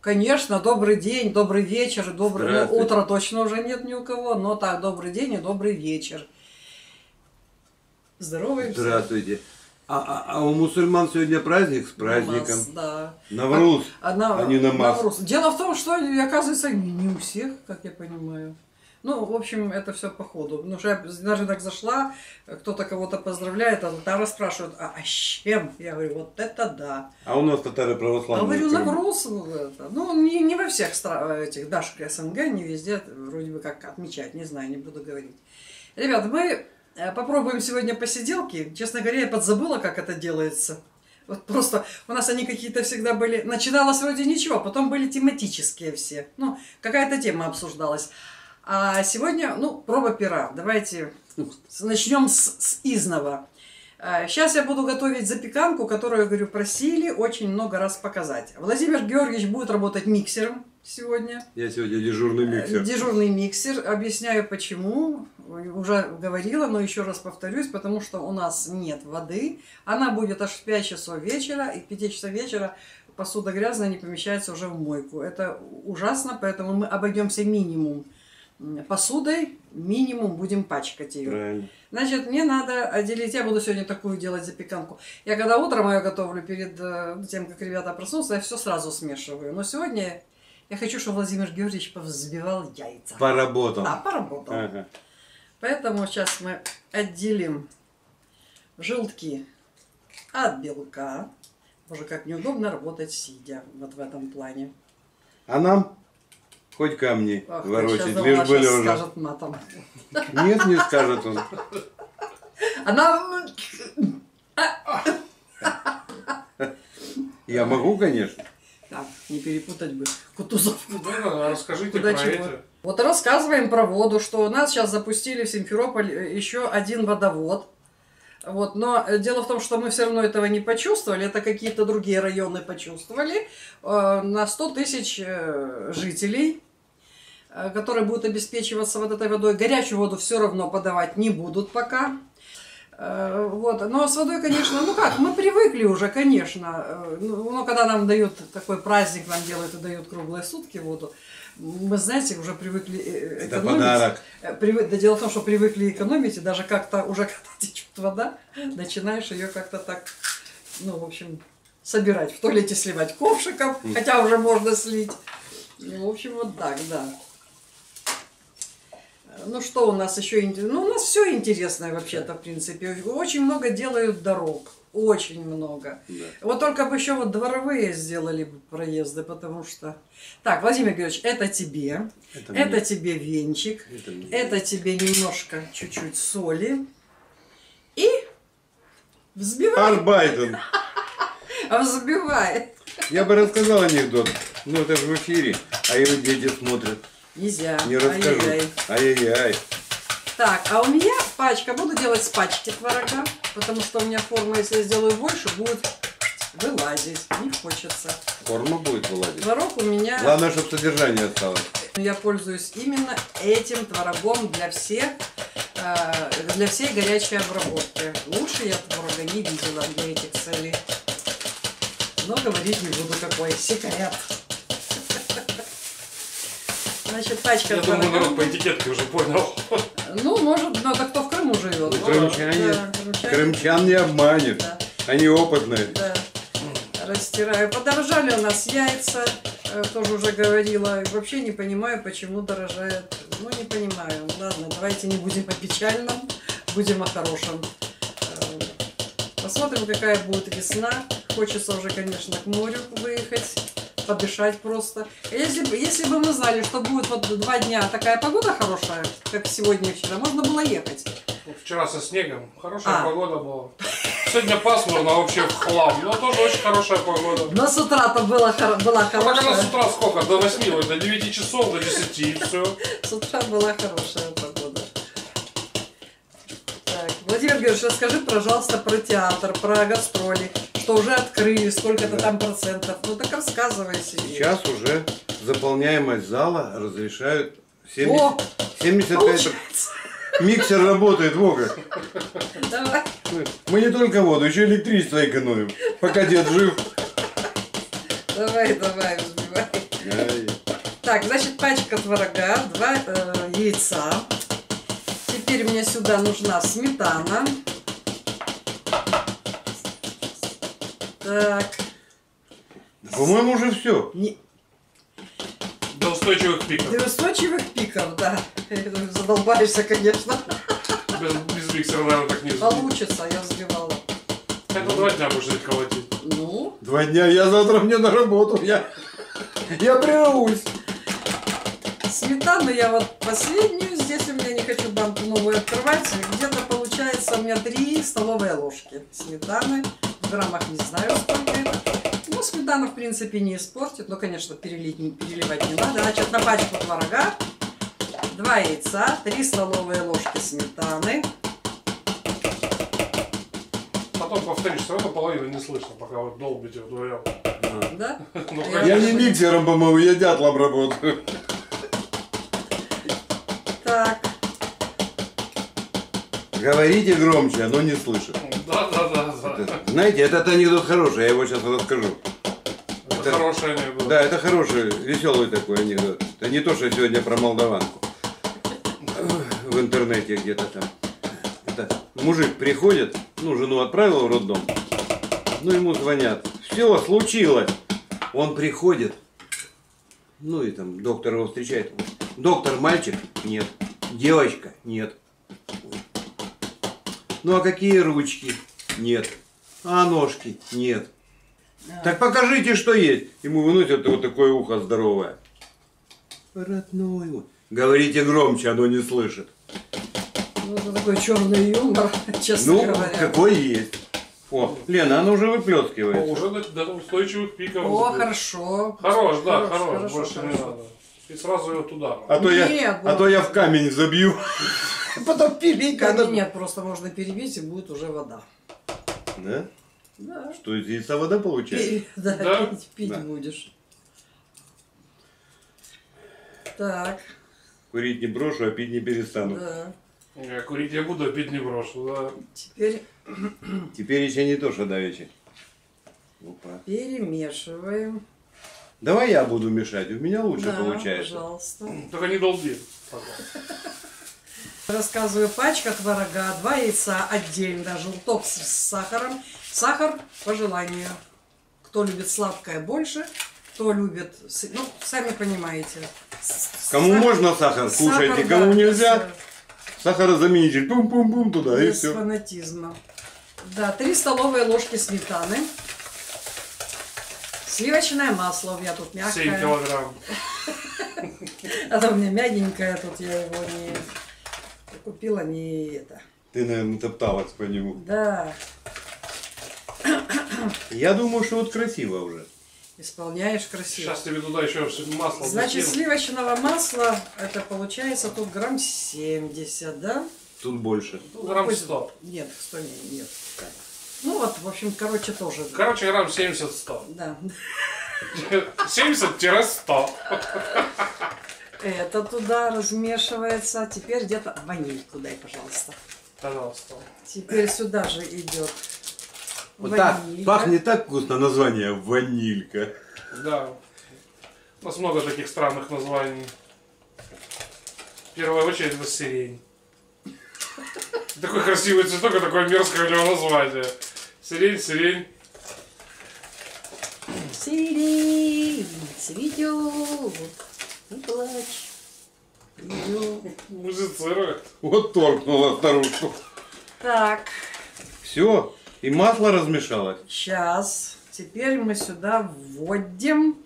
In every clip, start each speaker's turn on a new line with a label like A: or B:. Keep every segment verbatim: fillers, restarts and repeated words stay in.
A: Конечно, добрый день, добрый вечер, доброе ну, утро точно уже нет ни у кого, но так, добрый день и добрый вечер. Здороваемся.
B: Здравствуйте. А, а, а у мусульман сегодня праздник с праздником.
A: Намаз, да.
B: Навруз,
A: а, а, на,
B: а не намаз.
A: Навруз. Дело в том, что, оказывается, не у всех, как я понимаю. Ну, в общем, это все по ходу. Потому что я даже так зашла, кто-то кого-то поздравляет, а там расспрашивают, а, а с чем? Я говорю, вот это да.
B: А у нас татары православные.
A: А говорю, Навруз, это. Ну, не, не во всех этих дашек СНГ, не везде, вроде бы как отмечать, не знаю, не буду говорить. Ребят, мы попробуем сегодня посиделки. Честно говоря, я подзабыла, как это делается. Вот просто у нас они какие-то всегда были... Начиналось вроде ничего, потом были тематические все. Ну, какая-то тема обсуждалась. А сегодня, ну, проба пера. Давайте начнем с, с изного. Сейчас я буду готовить запеканку, которую, говорю, просили очень много раз показать. Владимир Георгиевич будет работать миксером сегодня.
B: Я сегодня дежурный миксер.
A: Дежурный миксер. Объясняю почему. Уже говорила, но еще раз повторюсь, потому что у нас нет воды. Она будет аж в пять часов вечера, и к пяти часам вечера посуда грязная не помещается уже в мойку. Это ужасно, поэтому мы обойдемся минимум посудой, минимум будем пачкать ее.
B: Правильно.
A: Значит, мне надо отделить, я буду сегодня такую делать запеканку. Я когда утром ее готовлю, перед тем, как ребята проснутся, я все сразу смешиваю. Но сегодня я хочу, чтобы Владимир Георгиевич повзбивал яйца.
B: Поработал.
A: Да, поработал.
B: Ага.
A: Поэтому сейчас мы отделим желтки от белка. Боже, как неудобно работать сидя вот в этом плане.
B: А нам хоть камни
A: Ох,
B: ворочать,
A: сейчас
B: лишь бы лежа.
A: скажет матом.
B: Нет, не скажет он.
A: Она...
B: Я могу, конечно.
A: Так, не перепутать бы Кутузов.
C: Да, да, расскажите
A: Куда
C: про
A: чего.
C: это.
A: Вот рассказываем про воду, что у нас сейчас запустили в Симферополь еще один водовод. Вот, но дело в том, что мы все равно этого не почувствовали, это какие-то другие районы почувствовали. На сто тысяч жителей, которые будут обеспечиваться вот этой водой, горячую воду все равно подавать не будут пока. Вот. Но с водой, конечно, ну как, мы привыкли уже, конечно. Но когда нам дают такой праздник, нам делают и дают круглые сутки воду, мы, знаете, уже привыкли экономить.
B: Это подарок.
A: Привык... Да дело в том, что привыкли экономить, и даже как-то уже когда течет вода, начинаешь ее как-то так, ну, в общем, собирать. В туалете сливать ковшиком, хотя уже можно слить. Ну, в общем, вот так, да. Ну, что у нас еще интересно? Ну, у нас все интересное вообще-то, в принципе. Очень много делают дорог. Очень много. Да. Вот только бы еще вот дворовые сделали бы проезды, потому что... Так, Владимир Георгиевич, это тебе. Это, это тебе венчик. Это, это тебе немножко, чуть-чуть соли. И взбивай.
B: Арбайтен.
A: Взбивай.
B: Я бы рассказал анекдот. Ну, это же в эфире. А его дети смотрят.
A: Нельзя.
B: Не расскажу. Ай-яй-яй.
A: Так, а у меня пачка, буду делать с пачки творога, потому что у меня форма, если я сделаю больше, будет вылазить, не хочется.
B: Форма будет вылазить?
A: Творог у меня...
B: Главное, чтобы содержание осталось.
A: Я пользуюсь именно этим творогом для всех, для всей горячей обработки. Лучше я творога не видела для этих целей. Но говорить не буду, какой секрет. Значит, пачка
C: Я
A: творога.
C: думаю, народ по этикетке уже понял.
A: Ну, может, но так кто в Крыму живет.
B: Ну, крымчане,
A: да, крымчане.
B: крымчан не обманет. Да. Они опытные.
A: Да. Растираю. Подорожали у нас яйца, тоже уже говорила. Вообще не понимаю, почему дорожает. Ну, не понимаю. Ладно, давайте не будем о печальном, будем о хорошем. Посмотрим, какая будет весна. Хочется уже, конечно, к морю выехать. Подышать просто. Если бы, если бы мы знали, что будет вот два дня такая погода хорошая, как сегодня и вчера, можно было ехать.
C: Вчера со снегом. Хорошая
A: а.
C: погода была. Сегодня пасмурно, вообще в хлам. Но тоже очень хорошая погода.
A: Но с утра-то была, была хорошая.
C: А с утра сколько? До восьми, до девяти часов, до десяти, и все.
A: С утра была хорошая погода. Так, Владимир Георгиевич, расскажи, пожалуйста, про театр, про гастроли. Что уже открыли, сколько-то там процентов. Ну так рассказывай себе.
B: Сейчас уже заполняемость зала разрешают семьдесят, семьдесят пять. Миксер работает, Вога.
A: Давай.
B: Мы не только воду, еще электричество экономим. Пока дед жив.
A: Давай, давай, взбивай. Так, значит, пачка творога, два э, яйца. Теперь мне сюда нужна сметана. Так.
B: По-моему, уже все.
A: Не...
C: До устойчивых пиков.
A: Для устойчивых пиков, да. Задолбаешься, конечно.
C: Без, без миксера, наверное, так не взбить.
A: Получится, я взбивала.
C: Это два дня будешь жить колотить.
A: Ну,
B: Два дня, я завтра мне на работу. Я, я прервусь.
A: сметану я вот последнюю, здесь у меня не хочу банку новую открывать, где-то получается у меня три столовые ложки сметаны, в граммах не знаю сколько это. Ну, сметана в принципе не испортит, но, конечно, перелить, переливать не надо. Значит, на пачку творога два яйца, три столовые ложки сметаны.
C: Потом повторишь, все равно половину не слышно, пока вы долбите вдвоем.
A: Да?
C: Ну,
A: Я
B: Я не
A: решила.
B: миксером, по-моему, я дятлом работаю.
A: Так,
B: Говорите громче, оно не слышит.
C: Да, да, да, да.
B: Это- знаете, этот анекдот хороший, я его сейчас расскажу.
C: Это
B: Это-
C: хороший анекдот.
B: Да, это хороший, веселый такой анекдот. Это не то, что сегодня про молдаванку. В интернете где-то там. Это мужик приходит, ну, жену отправил в роддом. Ну, ему звонят. Все, случилось. Он приходит. Ну, и там доктор его встречает. Доктор, мальчик? Нет. Девочка? Нет. Ну, а какие ручки? Нет. А ножки? Нет. Так покажите, что есть. Ему выносят вот такое ухо здоровое. Родной мой. Говорите громче, оно не слышит.
A: ну это такой черный юмор, честно
B: Ну,
A: говоря.
B: какой есть. О, Лена, оно уже
C: О,
B: выплескивается.
C: уже до, до устойчивых пиков.
A: О,
C: сбил.
A: хорошо.
C: Хорош, да,
A: Хорош,
C: хорош,
A: хорошо,
C: больше не
A: хорошо.
C: надо. И сразу ее туда.
B: А то, я,
A: Нет,
B: а
A: ну-
B: то я в камень забью. Потом пилить
A: Камень
B: надо.
A: нет, просто можно перебить и будет уже вода.
B: Да?
A: Да.
B: Что, из яйца вода получается?
A: Пи- Да,
C: Да?
A: пить, пить
B: Да.
A: будешь. Так,
B: Курить не брошу, а пить не перестану.
A: да.
C: Я курить я буду, а пить не брошу. Да.
A: Теперь
B: Теперь еще не то, что давеча. Опа.
A: перемешиваем.
B: Давай я буду мешать, у меня лучше
A: Да,
B: получается.
A: пожалуйста.
C: Только не долби. пока.
A: Рассказываю, пачка творога, два яйца отдельно, желток с сахаром. Сахар по желанию. Кто любит сладкое больше, кто любит, с- ну, сами понимаете. С-
B: Кому
A: сахар-
B: можно сахар,
A: сахар,
B: кушайте,
A: да,
B: кому
A: без,
B: нельзя, сахарозаменитель, пум-пум-пум туда и
A: без
B: все.
A: фанатизма. Да, три столовые ложки сметаны. Сливочное масло у меня тут
C: семь
A: мягкое.
C: килограмм.
A: А то у меня мягенькое, тут я его не купила, не это.
B: Ты, наверное, топталась по нему.
A: Да,
B: Я думаю, что вот красиво уже.
A: исполняешь красиво.
C: Сейчас тебе туда еще масло
A: Значит,
C: закину.
A: сливочного масла, это получается тут грамм семьдесят, да?
B: Тут больше.
C: Ну, грамм
A: Пусть-
C: сто.
A: Нет, сто не- нет. Ну вот, в общем, короче, тоже.
C: Короче, грамм семьдесят-сто.
A: Да.
C: семьдесят-сто.
A: Это туда размешивается. Теперь где-то ванильку дай, пожалуйста.
C: Пожалуйста.
A: Теперь сюда же идет
B: Вот так,
A: ванилька.
B: пахнет так вкусно название ванилька.
C: Да. У нас много таких странных названий. В первую очередь это сирень. Такой красивый цветок, и такое мерзкое у него название. Сирень, сирень.
A: Сирень цветет, не плачь. Идёт.
C: Музицирует.
B: Вот торкнула старушку.
A: Так,
B: Все, и масло размешалось.
A: сейчас. Теперь мы сюда вводим.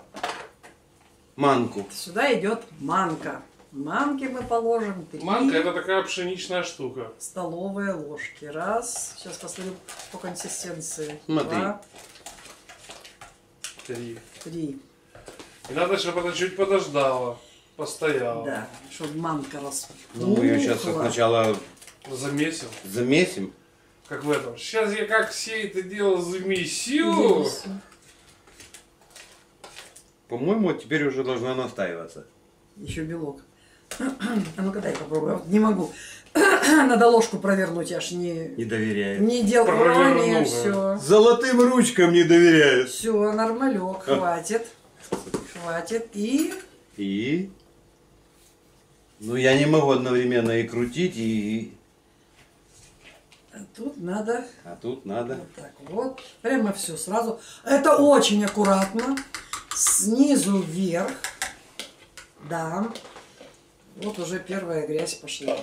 B: Манку.
A: Сюда идет манка. Манки мы положим три
C: Манка это такая пшеничная штука.
A: столовые ложки. Раз. Сейчас посмотрю по консистенции.
B: Смотри.
A: Два,
C: Три.
A: три.
C: И надо, чтобы она чуть подождала. Постояла.
A: Да, чтобы манка распухла.
B: Ну, мы ее сейчас сначала
C: Замесил.
B: замесим.
C: Как в этом. Сейчас я как все это дело замесю.
B: По-моему, вот теперь уже должна настаиваться.
A: Еще белок. А ну-ка дай попробую. Вот не могу. Надо ложку провернуть, аж не,
B: Не доверяет.
A: не делала.
C: Провернула.
A: Все.
B: Золотым ручкам не доверяет.
A: Все, нормалек, хватит. Хватит. И
B: И... Ну, я не могу одновременно и крутить, и...
A: А тут надо...
B: А тут надо...
A: Вот так вот. Прямо все сразу. Это очень аккуратно. Снизу вверх. Да. Вот уже первая грязь пошла.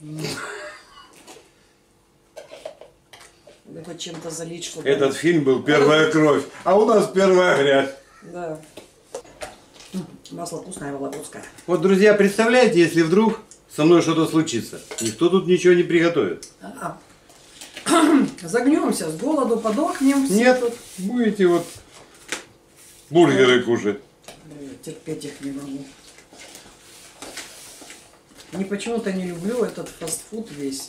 A: Надо чем-то залить, чтобы...
B: Этот фильм был «Первая кровь», а у нас первая грязь.
A: Да. Масло вкусное, вологодское.
B: Вот, друзья, представляете, если вдруг со мной что-то случится, никто тут ничего не приготовит.
A: А, загнемся, с голоду подохнем. все
B: Нет,
A: тут.
B: будете вот бургеры кушать.
A: Терпеть их не могу. Не почему-то не люблю этот фастфуд весь.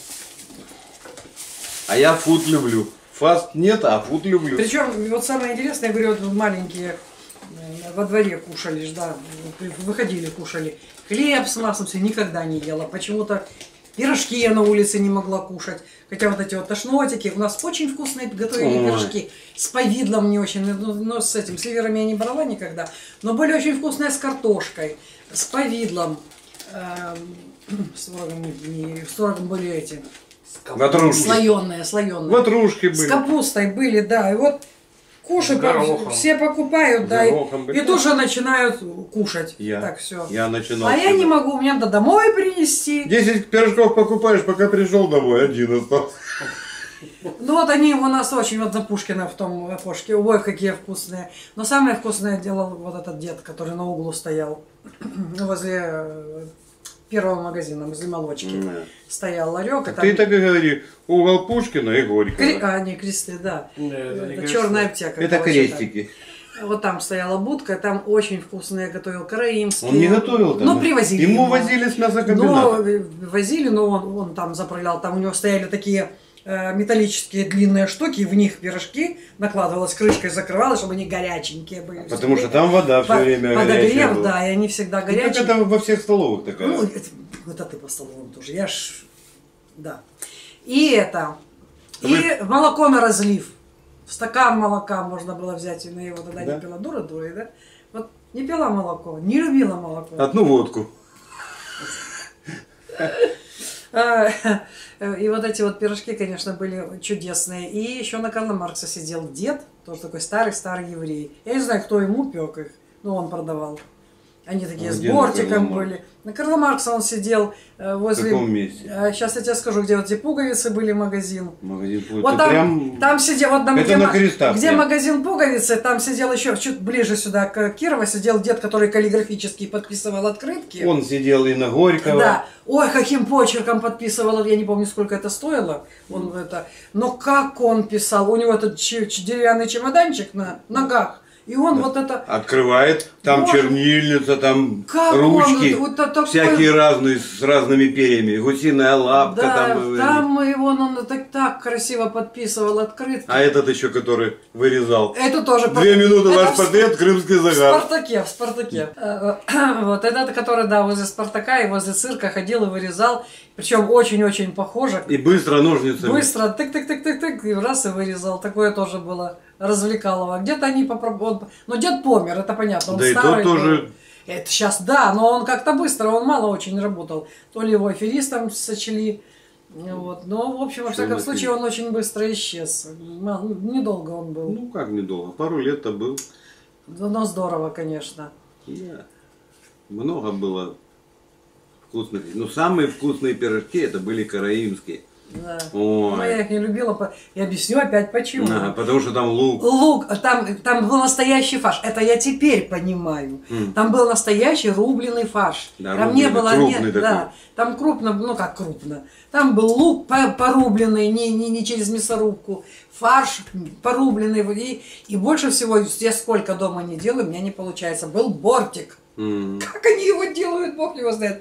B: А я фуд люблю. Фаст нет, а фуд люблю.
A: Причем, вот самое интересное, я говорю, вот маленькие э, во дворе кушали, ж, да, выходили, кушали. Хлеб с маслом все никогда не ела. Почему-то пирожки я на улице не могла кушать. Хотя вот эти вот тошнотики, у нас очень вкусные готовили
B: Ой.
A: пирожки. С повидлом не очень, ну, ну, с этим, с ливерами я не брала никогда. Но были очень вкусные с картошкой, с повидлом. Эм, с творогом, не- не- с творогом были эти,
B: Ватрушки.
A: слоеные, слоеные.
B: Ватрушки
A: С
B: были.
A: капустой были, да. И вот кушают,
C: С горохом.
A: все покупают,
B: С
A: да, и,
B: горохом были.
A: и тут же начинают кушать.
B: Я,
A: Так, все.
B: я начинал.
A: А я не могу, мне надо домой принести.
B: Десять пирожков покупаешь, пока пришел домой, один остался.
A: Ну вот они у нас очень, вот за Пушкина в том окошке, ой, какие вкусные. Но самое вкусное делал вот этот дед, который на углу стоял, возле э, первого магазина, возле молочки.
B: Да.
A: Стоял ларек.
B: Так ты так и говори, угол Пушкина и Горького.
A: Кре... А, не, кресты, да.
C: Не, это не
A: Это
C: кресты.
A: черная аптека.
B: Это
A: короче,
B: крестики.
A: так. Вот там стояла будка, там очень вкусные готовил караимские.
B: Он не готовил там.
A: Ну, привозили.
B: Ему
A: его.
B: возили с
A: Но
B: мясокомбината.
A: э, возили, но он, он там заправлял. Там у него стояли такие э, металлические длинные штуки, в них пирожки накладывалась, крышкой закрывалась, чтобы они горяченькие были.
B: Потому что там вода все
A: По-
B: время горячая
A: Подогрев,
B: была.
A: да, и они всегда
B: Ну, как
A: горячие.
B: это во всех столовых такая.
A: Ну, это, это ты по столовым тоже. Я ж... Да. И это. И
B: Вы-
A: молоко на разлив. Стакан молока можно было взять, и на его тогда
B: Да?
A: не пила. Дура дура, да? Вот не пила молоко, не любила молоко.
B: Одну водку.
A: А, И вот эти вот пирожки, конечно, были чудесные. И еще на Карла Маркса сидел дед, тоже такой старый-старый еврей. Я не знаю, кто ему пек их, но он продавал. Они такие
B: А
A: с
B: где на
A: бортиком
B: Карла Маркса?
A: были. На Карла Маркса он сидел э,
B: В
A: возле...
B: каком месте?
A: Сейчас я тебе скажу, где вот эти пуговицы были, магазин.
B: Магазин Путь.
A: Вот
B: Ты
A: там,
B: прям...
A: там сидел, вот там,
B: Это
A: где,
B: на
A: ма-
B: крестах
A: где
B: прям.
A: магазин пуговицы, там сидел еще чуть ближе сюда к Кирова, сидел дед, который каллиграфически подписывал открытки.
B: Он сидел и на Горького.
A: Да. Ой, каким почерком подписывал, я не помню, сколько это стоило. Он это... Но как он писал? У него этот ч- ч- деревянный чемоданчик на ногах. И он вот это...
B: Открывает, там
A: Боже.
B: чернильница, там
A: Как
B: ручки,
A: он, вот такой-
B: всякие разные, с разными перьями, гусиная лапка
A: Да,
B: там. э,
A: там его он так, так красиво подписывал открытки.
B: А этот еще, который вырезал.
A: Это тоже...
B: Две минуты
A: Это
B: ваш
A: в-
B: портрет, крымский
A: В
B: загар.
A: Спартаке, в Спартаке. Э, Вот этот, который, да, возле Спартака и возле цирка ходил и вырезал. Причем очень-очень похоже.
B: И быстро ножницами.
A: Быстро, тык-тык-тык-тык-тык, и раз и вырезал. Такое тоже было развлекалово. Где-то они попробовали. Но дед помер, это понятно. Он
B: Да и
A: старый
B: тот
A: был.
B: тоже.
A: Это сейчас, да, но он как-то быстро, он мало очень работал. То ли его аферистом сочли. Вот. Но, в общем, во
B: Что
A: всяком
B: он
A: случае, он очень быстро исчез. Мало- недолго он был.
B: Ну как недолго, пару лет-то был.
A: Но здорово, конечно.
B: Да. Много было вкусных. Но самые вкусные пирожки это были караимские.
A: Да.
B: Ой.
A: Но я их не любила. по- Я объясню опять почему.
B: Ага, потому что там лук.
A: Лук, там, там был настоящий фарш. Это я теперь понимаю.
B: М.
A: Там был настоящий рубленый фарш.
B: Да,
A: там не
B: рубленый,
A: было
B: крупный
A: нет,
B: такой.
A: да. Там крупно, ну как крупно. Там был лук по- порубленный, не, не, не через мясорубку. Фарш порубленный. И, и больше всего, я сколько дома не делаю, у меня не получается. Был бортик.
B: М.
A: Как они его делают, бог его знает.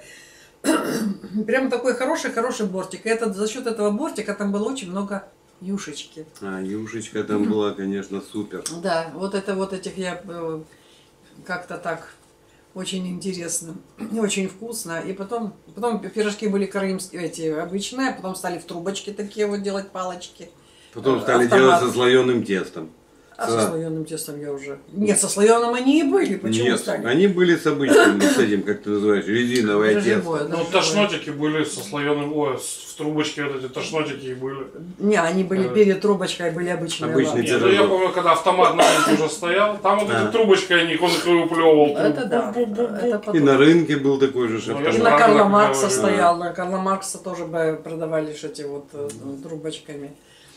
A: Прям такой хороший-хороший бортик. И это, за счет этого бортика там было очень много юшечки.
B: А, юшечка там была, конечно, супер.
A: Да, вот это вот этих я э, как-то так очень интересно, и очень вкусно. И потом, потом пирожки были крымские, эти обычные, потом стали в трубочки такие вот делать палочки.
B: Потом
A: Э,
B: стали
A: автомат.
B: делать со слоеным тестом.
A: А
B: Да.
A: со слоеным тестом я уже... Нет, со слоеным они и были. Почему
B: Нет,
A: стали?
B: они были с обычным, с этим, как ты называешь, резиновое
A: Дрожжевое,
B: тесто.
C: Ну,
A: дрожжевое.
C: тошнотики были со слоеным, ой, с- в трубочке вот эти тошнотики были.
A: Не, они были
C: Э,
A: перед трубочкой, были обычные.
B: обычный
A: ладно.
C: Нет, ну, я помню, когда автомат на рынке уже стоял, там вот
B: А.
C: этой трубочкой они, он их выплевывал.
A: Это да. Это
B: И
A: потом.
B: на рынке был такой же
C: Ну,
B: шеф.
C: я
A: И
C: же
A: на
C: правильно
A: Карла
C: говорю.
A: Маркса
C: А.
A: стоял. На Карла Маркса тоже бы продавались эти вот э, трубочками.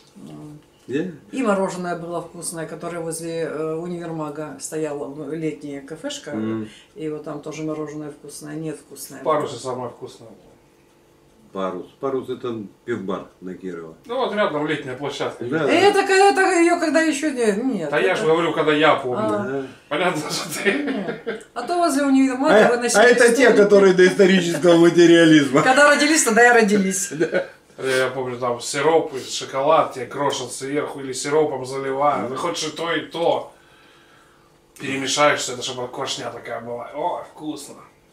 A: И мороженое было вкусное, которое возле э, универмага стояла летняя кафешка.
B: М.
A: И вот там тоже мороженое вкусное. Нет, вкусное.
C: В Парусе самое вкусное.
B: Парус. Парус это пивбар на Кирова.
C: Ну вот рядом летняя площадка.
B: Да,
A: Э,
B: да.
A: Это, это ее когда еще не... Нет.
C: Да я
A: это-
C: же говорю, когда я помню.
A: А.
B: Да.
C: Понятно, что ты...
A: Нет. А то возле универмага
B: А,
A: выносили
B: а это те,
A: столики.
B: которые до исторического материализма.
A: Когда родились, тогда и родились.
C: Я помню, там сироп и шоколад тебе крошат сверху или сиропом заливают. Ты хочешь и то, и то. Перемешаешься, это чтобы квашня такая была. О, вкусно.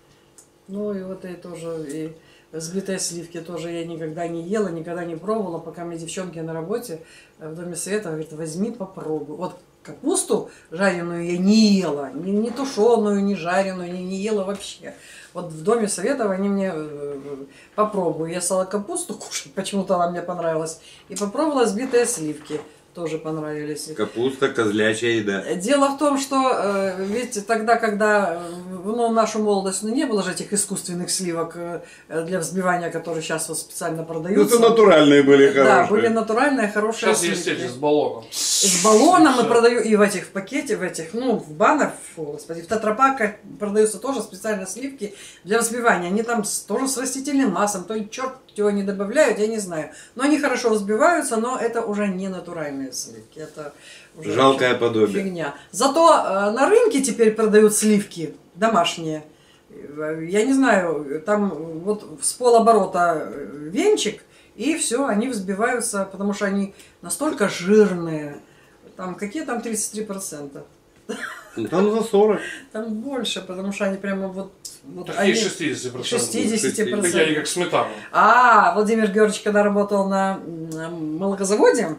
A: Ну и вот и тоже, и взбитые сливки тоже я никогда не ела, никогда не пробовала, пока мне девчонки на работе в Доме Света говорят, возьми попробуй. Вот капусту жареную я не ела, ни, ни тушеную, ни жареную, ни, не ела вообще. Вот в Доме Советов они мне э, попробуй. Я стала капусту кушать, почему-то она мне понравилась. И попробовала взбитые сливки, тоже понравились.
B: Капуста, козлячья еда.
A: Дело в том, что э, ведь тогда, когда э, ну, нашу молодость, ну, не было же этих искусственных сливок э, для взбивания, которые сейчас вот специально
B: Ну,
A: продаются.
B: это натуральные были
A: Да,
B: хорошие.
A: были натуральные, хорошие
C: Сейчас есть
A: сливки.
C: эти с баллоном.
A: С баллоном мы
C: Всё.
A: продаем, и в этих в пакете, в этих, ну, в банах, фу, господи, в тетрапаках продаются тоже специально сливки для взбивания. Они там с- тоже с растительным маслом, то ли черт чего они добавляют, я не знаю. Но они хорошо взбиваются, но это уже не натуральные сливки. Это уже
B: Жалкое
A: вообще
B: подобие.
A: фигня. Зато э, на рынке теперь продают сливки домашние. Э, Я не знаю, там вот с полоборота э, венчик, и все, они взбиваются, потому что они настолько жирные. Там какие там тридцать три процента?
B: Ну, там за сорок.
A: Там больше, потому что они прямо вот... вот
C: Так
A: они-
C: есть шестьдесят процентов.
A: шестьдесят
C: Такие они
A: процентов.
C: как сметана.
A: А, Владимир Георгиевич, когда работал на, на молокозаводе,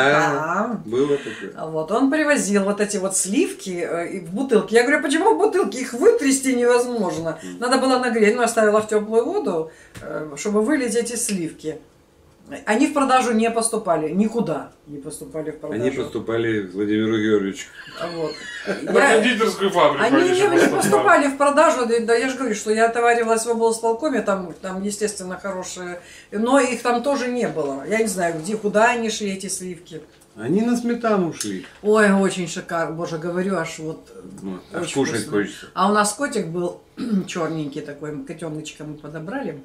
B: А,
A: да,
B: было такое.
A: а вот он привозил вот эти вот сливки э, и в бутылке. Я говорю, почему в бутылке? Их вытрясти невозможно. Надо было нагреть, но оставила в теплую воду, э, чтобы вылить эти сливки. Они в продажу не поступали, никуда не поступали в продажу.
B: Они поступали к Владимиру Георгиевичу.
A: Вот.
C: На
A: Я-
C: кондитерскую фабрику
A: Они не,
C: еще
A: не
C: поступали.
A: поступали в продажу, да, да я же говорю, что я отоваривалась в облсполкоме, там, там, естественно, хорошие, но их там тоже не было. Я не знаю, где, куда они шли, эти сливки.
B: Они на сметану шли.
A: Ой, очень шикарно, боже, говорю, аж вот
B: Ну, аж
A: очень
B: кушать
A: вкусно.
B: хочется.
A: А у нас котик был черненький такой, котеночка мы подобрали.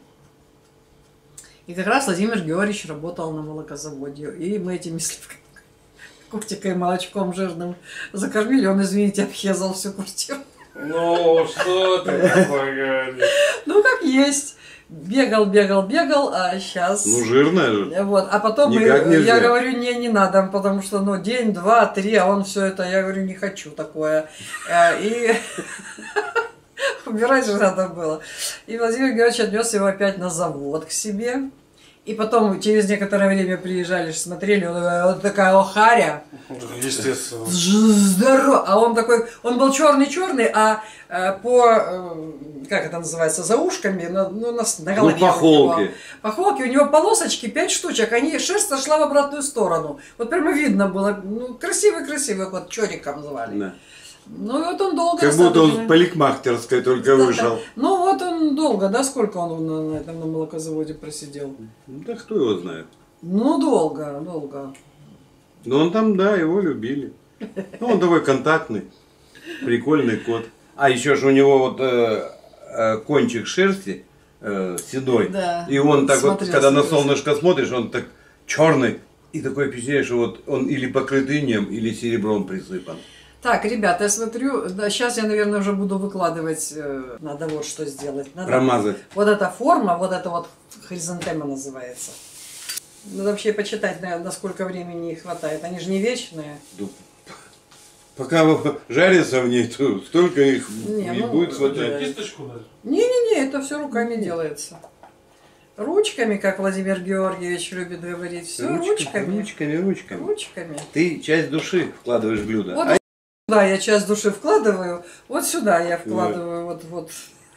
A: И как раз Владимир Георгиевич работал на молокозаводе. И мы этими сливками, котика и молочком жирным закормили. Он, извините, обхезал всю квартиру.
C: Ну, что ты такое говоришь?
A: Ну, как есть. Бегал, бегал, бегал, а сейчас...
B: Ну, жирная же.
A: Вот, а потом мы-
B: Никак нельзя.
A: я говорю, не, не надо, потому что, ну, день, два, три, а он все это, я говорю, не хочу такое. Э, И убирать же надо было. И Владимир Георгиевич отнес его опять на завод к себе. И потом через некоторое время приезжали, смотрели, он, вот такая охаря.
C: Естественно.
A: Здорово! А он такой, он был черный-черный, а э, по, э, как это называется, за ушками, на, ну, на, на голове.
B: Ну, по
A: у него.
B: холке.
A: По холке у него полосочки, пять штучек, они, шерсть шла в обратную сторону. Вот прямо видно было, ну, красивый-красивый, вот чориком звали.
B: Да.
A: Ну, и вот он долго
B: Как будто он
A: достаточно-
B: с парикмахерской только
A: Да,
B: вышел.
A: да. Ну, вот он долго, да, сколько он на, на этом на молокозаводе просидел?
B: Ну, да кто его знает.
A: Ну, долго, долго.
B: Но он там, да, его любили. Ну, он такой контактный, прикольный кот. А еще же у него вот э, э, кончик шерсти э, седой.
A: Да.
B: И он так вот,
A: Смотрелся
B: когда на
A: красиво.
B: солнышко смотришь, он так черный. И такое впечатление, что вот он или покрыт инеем, или серебром присыпан.
A: Так, ребята, я смотрю, да, сейчас я, наверное, уже буду выкладывать, э, надо вот что сделать. Надо,
B: Промазать.
A: вот эта форма, вот это вот хризантема называется. Надо вообще почитать, на, на сколько времени хватает. Они же не вечные.
B: Ну, пока жарится в ней, то столько их
A: Не,
B: не
A: ну,
B: будет
A: да.
B: хватать.
C: Кисточку дать?
A: Не-не-не, это все руками делается. Ручками, как Владимир Георгиевич любит говорить. Все ручками.
B: Ручками, ручками.
A: Ручками.
B: Ты часть души вкладываешь в блюдо.
A: Вот
B: а
A: сюда я часть души вкладываю, вот сюда я вкладываю, вот, вот.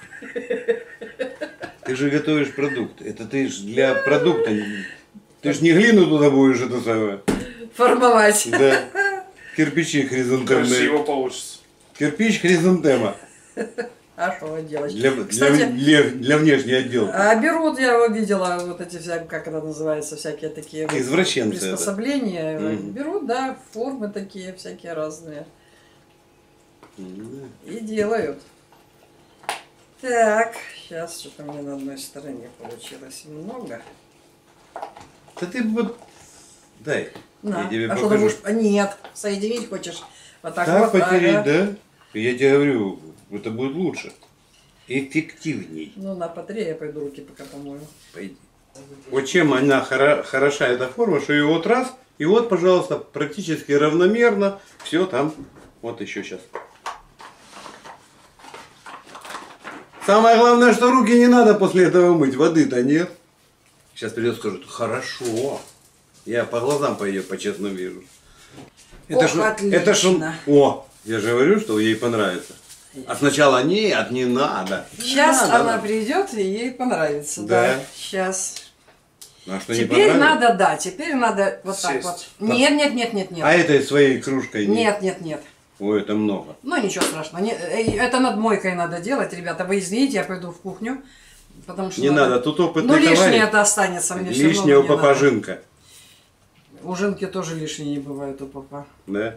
B: Ты же готовишь продукт. Это ты ж для продукта. Ты ж не глину туда будешь это самое.
A: Формовать.
B: Да. Кирпичи хризантемные.
C: Красиво получится.
B: Кирпич хризантема.
A: А что делать?
B: Для,
A: Кстати,
B: для, для, для внешней отделки.
A: а берут, я его видела, вот эти всякие, как это называется, всякие такие вот
B: Извращенцы
A: приспособления.
B: это. Мгм.
A: Берут, да, формы такие всякие разные.
B: М.
A: И делают. Так, сейчас что-то мне на одной стороне получилось много.
B: Да ты вот... Дай.
A: На.
B: Я тебе
A: А что
B: покажу.
A: ты будешь? А, нет, соединить хочешь? Вот так,
B: Так
A: вот.
B: потереть,
A: ага.
B: да? Я тебе говорю, это будет лучше. Эффективней.
A: Ну, на потре я пойду руки пока помою.
B: Пойди. Вот чем она хора- хороша, эта форма, что ее вот раз, и вот, пожалуйста, практически равномерно все там. Вот еще сейчас. Самое главное, что руки не надо после этого мыть. Воды-то нет. Сейчас придет, скажут, хорошо. Я по глазам по ее по-честному вижу. Это
A: Ох,
B: ж-
A: отлично.
B: это ж он- О, я же говорю, что ей понравится. А сначала нет, не надо. Не
A: Сейчас
B: надо,
A: она
B: да.
A: придет, и ей понравится.
B: Да.
A: Да, сейчас.
B: Ну, а что, не
A: Теперь
B: понравилось?
A: надо, да, теперь надо вот так
C: Сесть.
A: вот. Нет, нет, нет, нет, нет.
B: А этой своей кружкой нет?
A: Нет, нет, нет.
B: Ой, это много.
A: Ну, ничего страшного. Не- э, это над мойкой надо делать, ребята. Вы извините, я пойду в кухню. Потому что
B: Не надо, тут опытный
A: Ну, лишнее
B: товарищ.
A: это останется мне все
B: Лишнего
A: равно. не
B: папа
A: надо.
B: Жинка.
A: У Жинки тоже лишние не бывают у папа.
B: Да?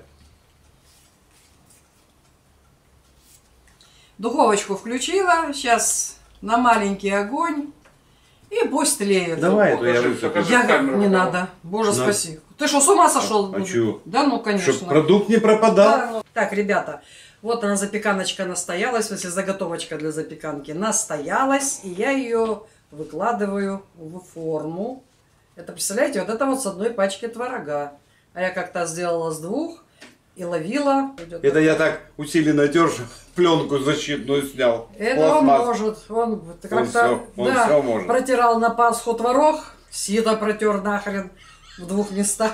A: Духовочку включила. Сейчас на маленький огонь. И пусть тлеет.
B: Давай, это я
C: покажи,
B: высоко.
C: покажи.
A: Я
C: камеру,
A: говорю, не
C: да.
A: надо. Боже,
B: Надо.
A: спаси. Ты что, с ума сошел?
B: А чё?
A: Да, ну, конечно.
B: Чтоб продукт не пропадал.
A: Да, ну. Так, ребята, вот она запеканочка настоялась, в смысле заготовочка для запеканки настоялась, и я ее выкладываю в форму. Это, представляете, вот это вот с одной пачки творога. А я как-то сделала с двух и ловила.
B: Это я так усиленно тер, пленку защитную снял.
A: Это он
B: Пластмасс.
A: может. Он
B: Он
A: как-то
B: всё- он
A: да,
B: всё может.
A: протирал на Пасху творог, сито протер нахрен в двух местах.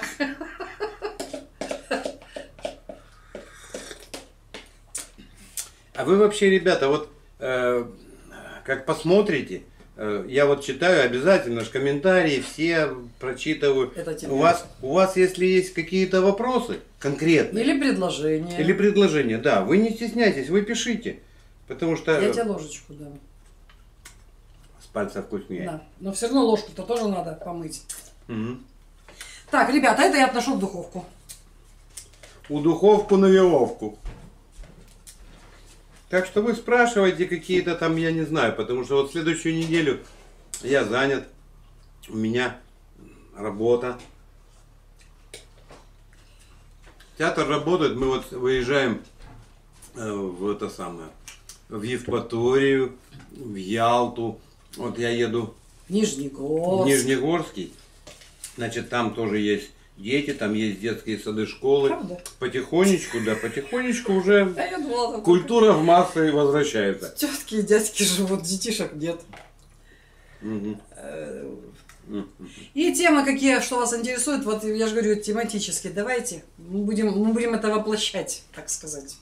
B: А вы вообще, ребята, вот э, как посмотрите, э, я вот читаю обязательно ж комментарии, все прочитываю.
A: Это тебе.
B: У вас, у вас, если есть какие-то вопросы конкретные
A: Или предложение.
B: или предложения, да, вы не стесняйтесь, вы пишите. Потому что
A: Я тебе ложечку дам.
B: с пальца вкуснее.
A: Да. Но все равно ложку-то тоже надо помыть.
B: Мгм.
A: Так, ребята, это я отношу в духовку.
B: У духовку на виловку. Так что вы спрашивайте какие-то там, я не знаю, потому что вот следующую неделю я занят, у меня работа. Театр работает, мы вот выезжаем э, в это самое, в Евпаторию, в Ялту. Вот я еду
A: Нижнегорск.
B: в Нижнегорский, значит, там тоже есть дети, там есть детские сады, школы.
A: Правда?
B: Потихонечку, да, потихонечку уже
A: А я думала, там
B: культура в массы возвращается.
A: тетки и дядьки живут, детишек нет.
B: Мгм.
A: Э,
B: Мгм.
A: И темы какие, что вас интересует, вот я же говорю, тематически, давайте. Мы будем, мы будем это воплощать, так сказать.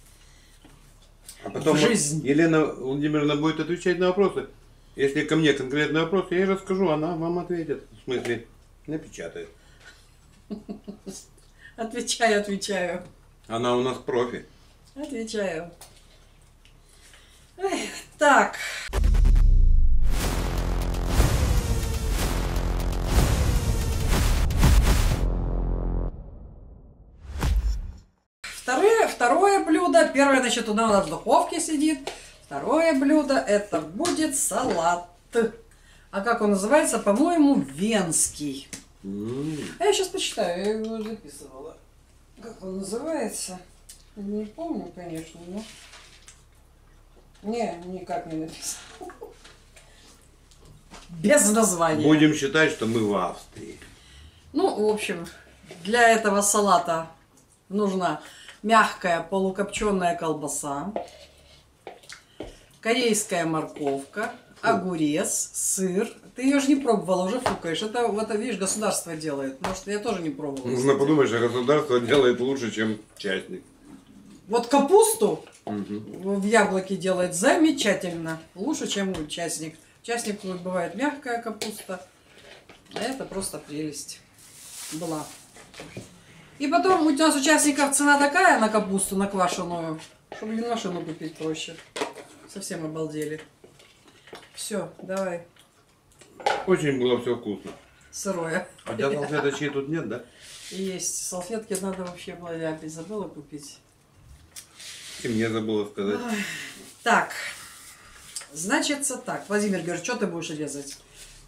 B: А потом
A: В
B: вот
A: жизнь.
B: Елена Владимировна будет отвечать на вопросы. Если ко мне конкретный вопрос, я ей расскажу, она вам ответит. В смысле, напечатает.
A: Отвечаю, отвечаю.
B: Она у нас профи.
A: Отвечаю. Эх, так. Второе, второе блюдо. Первое, значит, у нас в духовке сидит. Второе блюдо это будет салат. А как он называется? По-моему, венский.
B: М.
A: А я сейчас почитаю, я его записывала. Как он называется? Не помню, конечно, но... Не, никак не написано. Без названия.
B: Будем считать, что мы в Австрии.
A: Ну, в общем, для этого салата нужна мягкая полукопченая колбаса, корейская морковка, огурец, сыр. Ты ее же не пробовала, уже фукаешь. Это, это, видишь, государство делает. Может, я тоже не пробовала.
B: Нужно подумать, что государство делает лучше, чем частник.
A: Вот капусту
B: Угу.
A: в яблоке делает замечательно. Лучше, чем частник. Частник бывает мягкая капуста. А это просто прелесть была. И потом у нас участников цена такая на капусту, на квашеную, чтобы не машину купить проще. Совсем обалдели. Все, давай.
B: Очень было все вкусно.
A: Сырое.
B: А у тебя салфеточки тут нет, да?
A: Есть. Салфетки надо вообще было, я опять забыла купить.
B: И мне забыла сказать.
A: Ой. Так. Значится так. Владимир говорит, что ты будешь резать?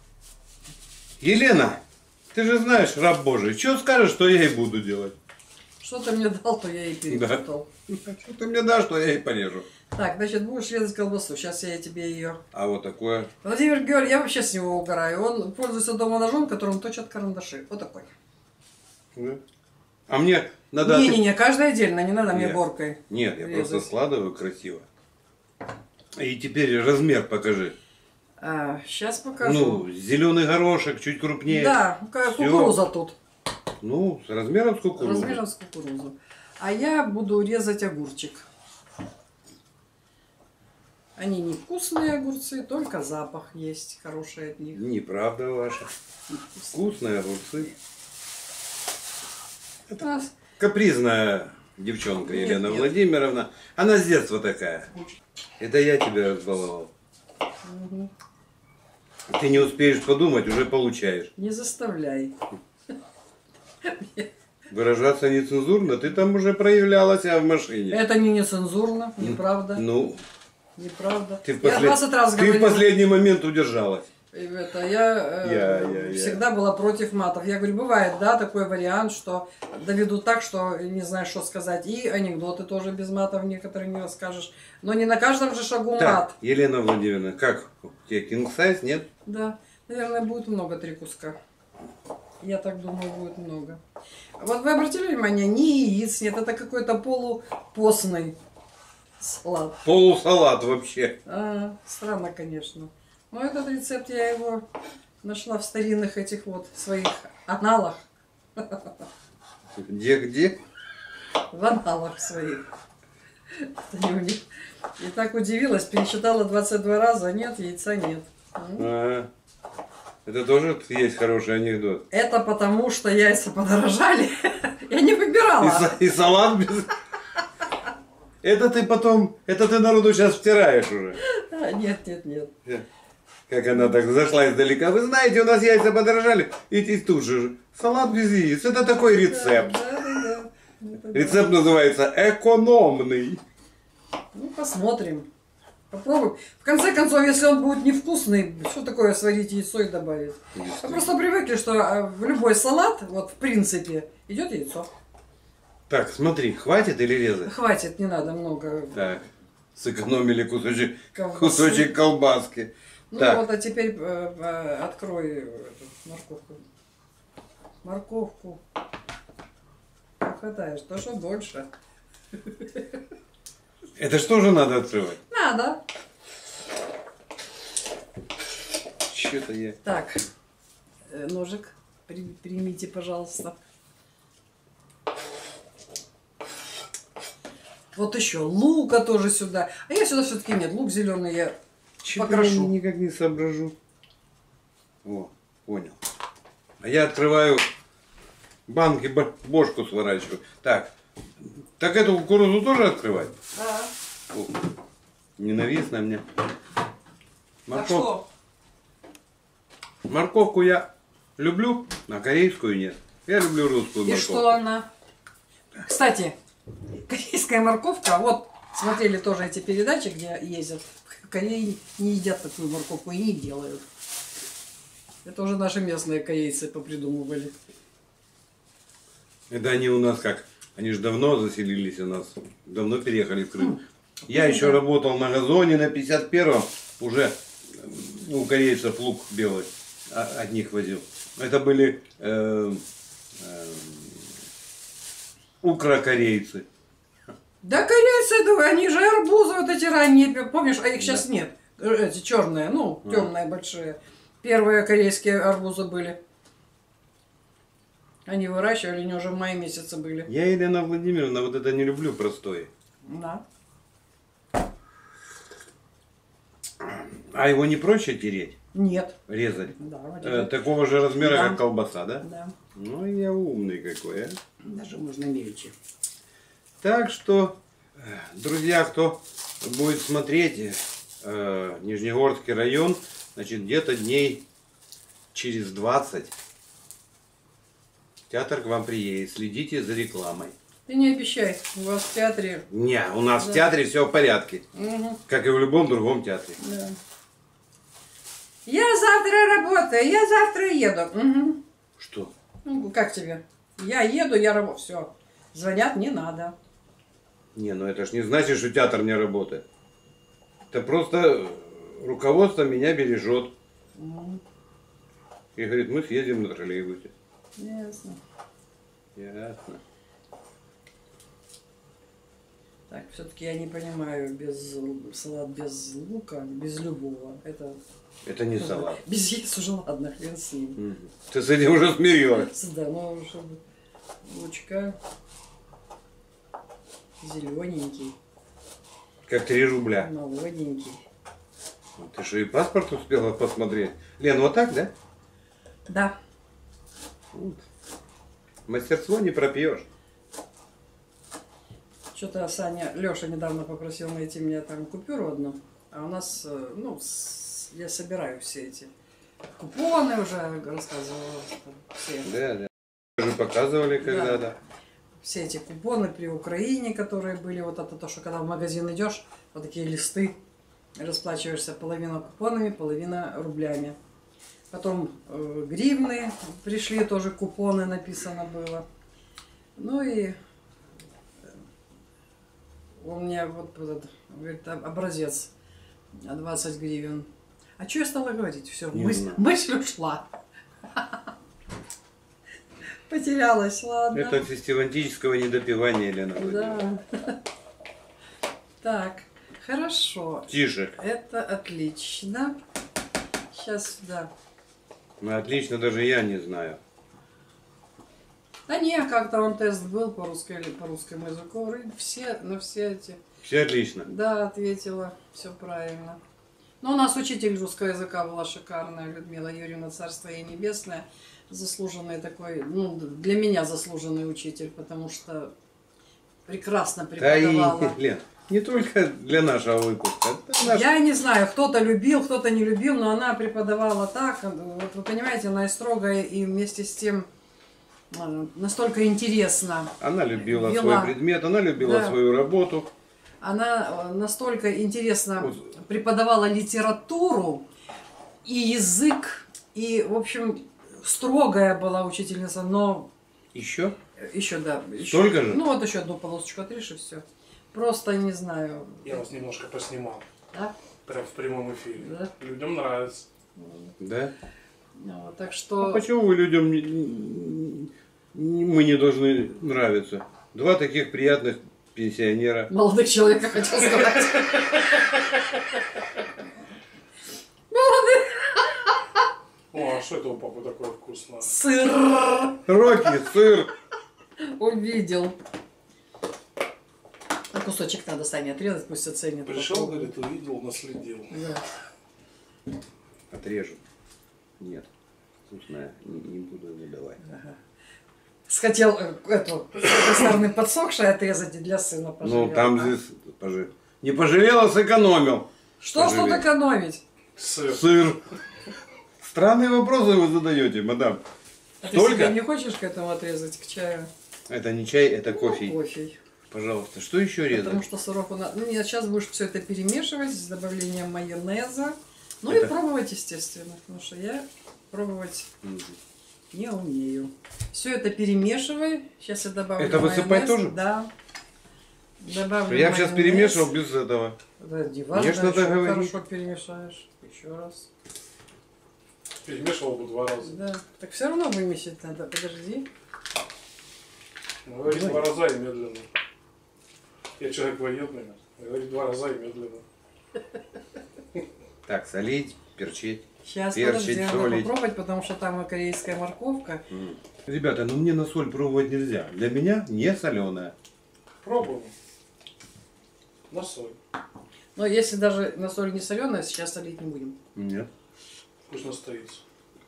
B: Елена, ты же знаешь, раб Божий, что скажешь, что я и буду делать?
A: Что ты мне дал, то я и перепутал.
B: Что ты мне дашь, что я и порежу.
A: Так, значит, будешь резать колбасу. Сейчас я тебе ее...
B: А вот такое.
A: Владимир Георгиевич, я вообще с него угораю. Он пользуется дома ножом, которым точат карандаши. Вот такой.
B: Да. А мне надо...
A: Не-не-не, каждый отдельно, не надо мне
B: Нет.
A: горкой.
B: Нет, я
A: резать.
B: просто складываю красиво. И теперь размер покажи.
A: А, сейчас покажу.
B: Ну, зеленый горошек чуть крупнее.
A: Да, какая
B: Всё.
A: кукуруза тут.
B: Ну, с размером с кукурузой.
A: Размером с кукурузу. А я буду резать огурчик. Они не вкусные огурцы, только запах есть хороший от них.
B: Неправда ваша. Вкусные огурцы.
A: А,
B: Капризная девчонка
A: Нет,
B: Елена
A: нет.
B: Владимировна. Она с детства такая. Это я тебя разбаловал.
A: угу.
B: Ты не успеешь подумать, уже получаешь.
A: Не заставляй.
B: Выражаться нецензурно, ты там уже проявляла себя в машине.
A: Это не нецензурно, неправда.
B: Ну,
A: Неправда.
B: ты в,
A: Я
B: послед-
A: двадцать раз
B: ты в
A: говорила.
B: последний момент удержалась.
A: И Это, я, э,
B: Я, я, я.
A: всегда была против матов. Я говорю, бывает, да, такой вариант, что доведут так, что не знаешь, что сказать. И анекдоты тоже без матов некоторые не расскажешь. Но не на каждом же шагу
B: Так,
A: мат.
B: Елена Владимировна, как? У тебя king size, нет?
A: Да, наверное, будет много три куска. Я так думаю, будет много. Вот вы обратили внимание, ни яиц нет, это какой-то полупостный салат.
B: Полусалат вообще.
A: А, странно, конечно. Но этот рецепт я его нашла в старинных этих вот своих аналах.
B: Где-где?
A: В аналах своих. Это не у них. И так удивилась, пересчитала двадцать два раза, нет, яйца нет. М.
B: А, это тоже есть хороший анекдот.
A: Это потому, что яйца подорожали. Я не
B: И,
A: выбирала.
B: са- и салат без... Это ты потом, это ты народу сейчас втираешь уже.
A: А, нет, нет, нет.
B: Как она так зашла издалека. Вы знаете, у нас яйца подорожали. И, и тут же салат без яиц. Это такой рецепт.
A: Да, да, да. Это да.
B: Рецепт называется экономный.
A: Ну, посмотрим. Попробуем. В конце концов, если он будет невкусный, что такое сварить яйцо и добавить? Мы просто привыкли, что а, в любой салат, вот в принципе, идет яйцо.
B: Так, смотри, хватит или резать?
A: Хватит, не надо много.
B: Так, сэкономили кусочек,
A: Колбасы.
B: кусочек колбаски.
A: Ну
B: Так.
A: вот, а теперь э, э, открой эту морковку. Морковку. Хватаешь, то что дольше.
B: Это что же надо открывать?
A: Надо.
B: Что-то я...
A: Так, э, ножик при- примите, пожалуйста. Вот еще лука тоже сюда. А я сюда все-таки нет. Лук зеленый я
B: Чё-то
A: покрашу.
B: я никак не соображу. О, понял. А я открываю банки, бо- бошку сворачиваю. Так, так эту кукурузу тоже открывать?
A: Да.
B: О, ненавистная мне.
A: Так
B: Морков-
A: что?
B: Морковку я люблю, а корейскую нет. Я люблю русскую
A: И
B: морковку.
A: что она? Кстати, корейская морковка, вот смотрели тоже эти передачи, где ездят. В Корее не едят такую морковку и не делают. Это уже наши местные корейцы попридумывали.
B: Это они у нас как? Они же давно заселились у нас, давно переехали в Крым. Я еще работал на газоне на пятьдесят первом, уже у корейцев лук белый а- от них возил. Это были э, э, укрокорейцы.
A: Да корейцы, да, они же арбузы вот эти ранние, помнишь, а их сейчас нет. Э, Эти черные, ну, темные большие. Первые корейские арбузы были. Они выращивали, они уже в мае месяце были.
B: Я, Елена Владимировна, вот это не люблю простое.
A: Да.
B: А его не проще тереть?
A: Нет.
B: Резать?
A: Да, вроде
B: Э,
A: бы.
B: такого же размера,
A: Да.
B: как колбаса, да?
A: Да.
B: Ну, я умный какой, а.
A: Даже можно мельче.
B: Так что, э, друзья, кто будет смотреть э, Нижнегорский район, значит, где-то дней через двадцать театр к вам приедет. Следите за рекламой.
A: Ты не обещай, у вас в театре.
B: Не, у нас
A: Да.
B: в театре все в порядке,
A: Угу.
B: как и в любом другом театре.
A: Да. Я завтра работаю, я завтра еду. Угу.
B: Что?
A: Ну, как тебе? Я еду, я работаю. Все. Звонят, не надо.
B: Не, ну это ж не значит, что театр не работает. Это просто руководство меня бережет.
A: Угу.
B: И говорит, мы съездим на троллейбусе.
A: Ясно.
B: Ясно.
A: Так, все-таки я не понимаю, без салат без лука, без любого. Это
B: Это не салат.
A: без яиц уже ладно, хрен с ним.
B: Мгм. Ты с этим уже смирилась.
A: Да, ну чтобы лучка зелененький,
B: Как три рубля.
A: молоденький.
B: Ты что, и паспорт успела посмотреть? Лен, вот так, да?
A: Да.
B: Вот. Мастерство не пропьешь.
A: Что-то Саня, Леша недавно попросил найти мне там купюру одну, а у нас, э, ну, с- я собираю все эти купоны уже, рассказывала, там, все,
B: Да, да. Уже показывали когда-то.
A: все эти купоны при Украине, которые были, вот это то, что когда в магазин идешь, вот такие листы, расплачиваешься половина купонами, половина рублями. Потом э, гривны пришли, тоже купоны написано было. Ну и у меня вот этот, говорит, образец двадцать гривен. А что я стала говорить? Все,
B: Не
A: мысль,
B: знаю.
A: мысль ушла. Потерялась, ладно.
B: Это от фестивантического недопивания, Лена Владимировна.
A: Да. Так, хорошо.
B: Тише.
A: Это отлично. Сейчас сюда.
B: Ну, отлично, даже я не знаю.
A: Да не, как-то он тест был по русской или по русскому языку. Вроде все, на все эти.
B: Все отлично.
A: Да, ответила. Все правильно. Но у нас учитель русского языка была шикарная, Людмила Юрьевна, царство ей небесное. Заслуженный такой, ну, для меня заслуженный учитель, потому что прекрасно
B: Да и,
A: преподавала.
B: Лен, не только для нашего выпуска. Это наш-
A: Я не знаю, кто-то любил, кто-то не любил, но она преподавала так, вот вы понимаете, она и строгая, и вместе с тем э, настолько интересно.
B: Она любила
A: Вела.
B: свой предмет, она любила
A: Да.
B: свою работу.
A: Она э, настолько интересно
B: Вот.
A: преподавала литературу и язык, и, в общем, строгая была учительница, но
B: Еще?
A: еще, да. Еще,
B: Столько же?
A: Ну, вот еще одну полосочку отрежь и все. Просто не знаю.
C: Я вас немножко поснимал.
A: Да?
C: Прям в прямом эфире.
A: Да.
C: Людям нравится.
B: Да?
A: Ну, так
B: А
A: что...
B: почему вы людям не- не- не- мы не должны нравиться? Два таких приятных пенсионера.
A: Молодых человека хотел сказать. Молодых.
C: О, а что это у папы такое вкусное?
A: Сыр.
B: Рокки, сыр.
A: Увидел. А кусочек надо Сане отрезать, пусть оценит.
C: Пришел,
A: попробует.
C: говорит, увидел, наследил.
A: Да.
B: Отрежу. Нет. Вкусная. Не, не буду его давать.
A: Ага. Схотел э, эту с стороны подсохшей отрезать и для сына пожалел.
B: Ну, там
A: А?
B: здесь пожалел. Не пожалел, а сэкономил.
A: Что ж тут
B: пожалел.
A: экономить?
C: Сыр.
B: Сыр. Странные вопросы вы задаете, мадам.
A: А ты
B: Столько?
A: себе не хочешь к этому отрезать, к чаю?
B: Это не чай, это
A: Ну,
B: кофе.
A: кофе.
B: Пожалуйста, что еще резать?
A: Потому что сырок у нас... Ну, нет, сейчас будешь все это перемешивать с добавлением майонеза. Ну
B: Это-
A: и пробовать, естественно. Потому что я пробовать
B: Мгм.
A: не умею. Все это перемешивай. Сейчас я добавлю
B: Это высыпать
A: майонез.
B: тоже?
A: Да. Добавлю
B: Я сейчас
A: майонез.
B: перемешивал без этого.
A: Да, не важно,
B: Конечно,
A: еще
B: так говори.
A: хорошо перемешаешь. Еще раз.
C: Перемешивал бы два раза.
A: Да. Так все равно вымесить надо. Подожди.
C: Говорит
A: Давай.
C: два раза и медленно. Я человек военный. Говорит два раза и медленно.
B: Так, солить, перчить.
A: Сейчас,
B: Перчить,
A: подожди, надо
B: солить.
A: попробовать, потому что там и корейская морковка.
B: М. Ребята, ну мне на соль пробовать нельзя. Для меня не соленая.
C: Пробуем. На соль.
A: Но если даже на соль не соленая, сейчас солить не будем.
B: Нет.
C: Пусть настоится.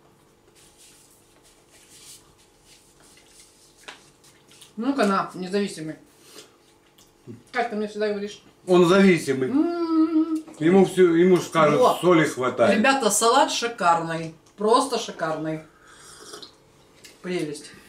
A: Ну-ка на, независимый. Как ты мне всегда говоришь?
B: Он зависимый.
A: М-м-м.
B: Ему все, ему скажут,
A: Вот.
B: соли хватает.
A: Ребята, салат шикарный. Просто шикарный. Прелесть.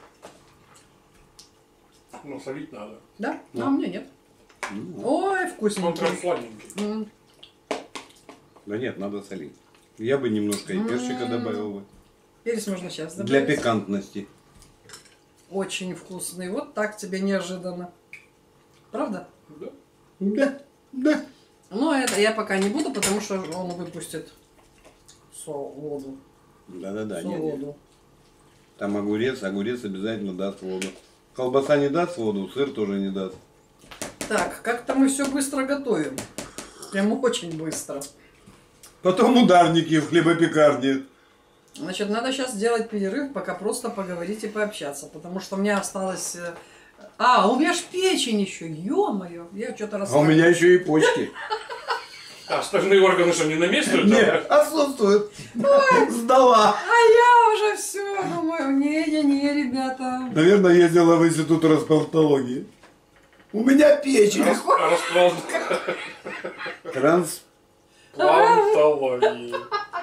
C: Ну, солить надо.
A: Да? Ну, а мне нет.
B: Ну,
A: Ой,
C: Он
A: вкусненький.
C: прям сладенький.
A: М.
B: да нет, надо солить. Я бы немножко и перчика
A: М.
B: добавил бы.
A: Перец можно сейчас добавить.
B: Для пикантности.
A: Очень вкусный. Вот так тебе неожиданно. Правда?
C: Да?
B: Да, да.
A: Но это я пока не буду, потому что он выпустит со воду.
B: Да-да-да.
A: Со
B: не, не.
A: воду.
B: Там огурец, огурец обязательно даст воду. Колбаса не даст воду, сыр тоже не даст.
A: Так, как-то мы все быстро готовим. Прям очень быстро.
B: Потом ударники в хлебопекарне.
A: Значит, надо сейчас сделать перерыв, пока просто поговорить и пообщаться. Потому что у меня осталось... э, А, у меня ж печень еще, ё-моё. Я что-то
B: А у
A: расстроилась.
B: меня еще и почки.
C: А остальные органы что, не на месте? у тебя?
B: Нет, отсутствует. Сдала.
A: А я уже все думаю, не-не-не, ребята.
B: Наверное, ездила в институт трансплантологии. У меня печень.
C: Рас- Расплан-
B: Транс...
C: Плантологии.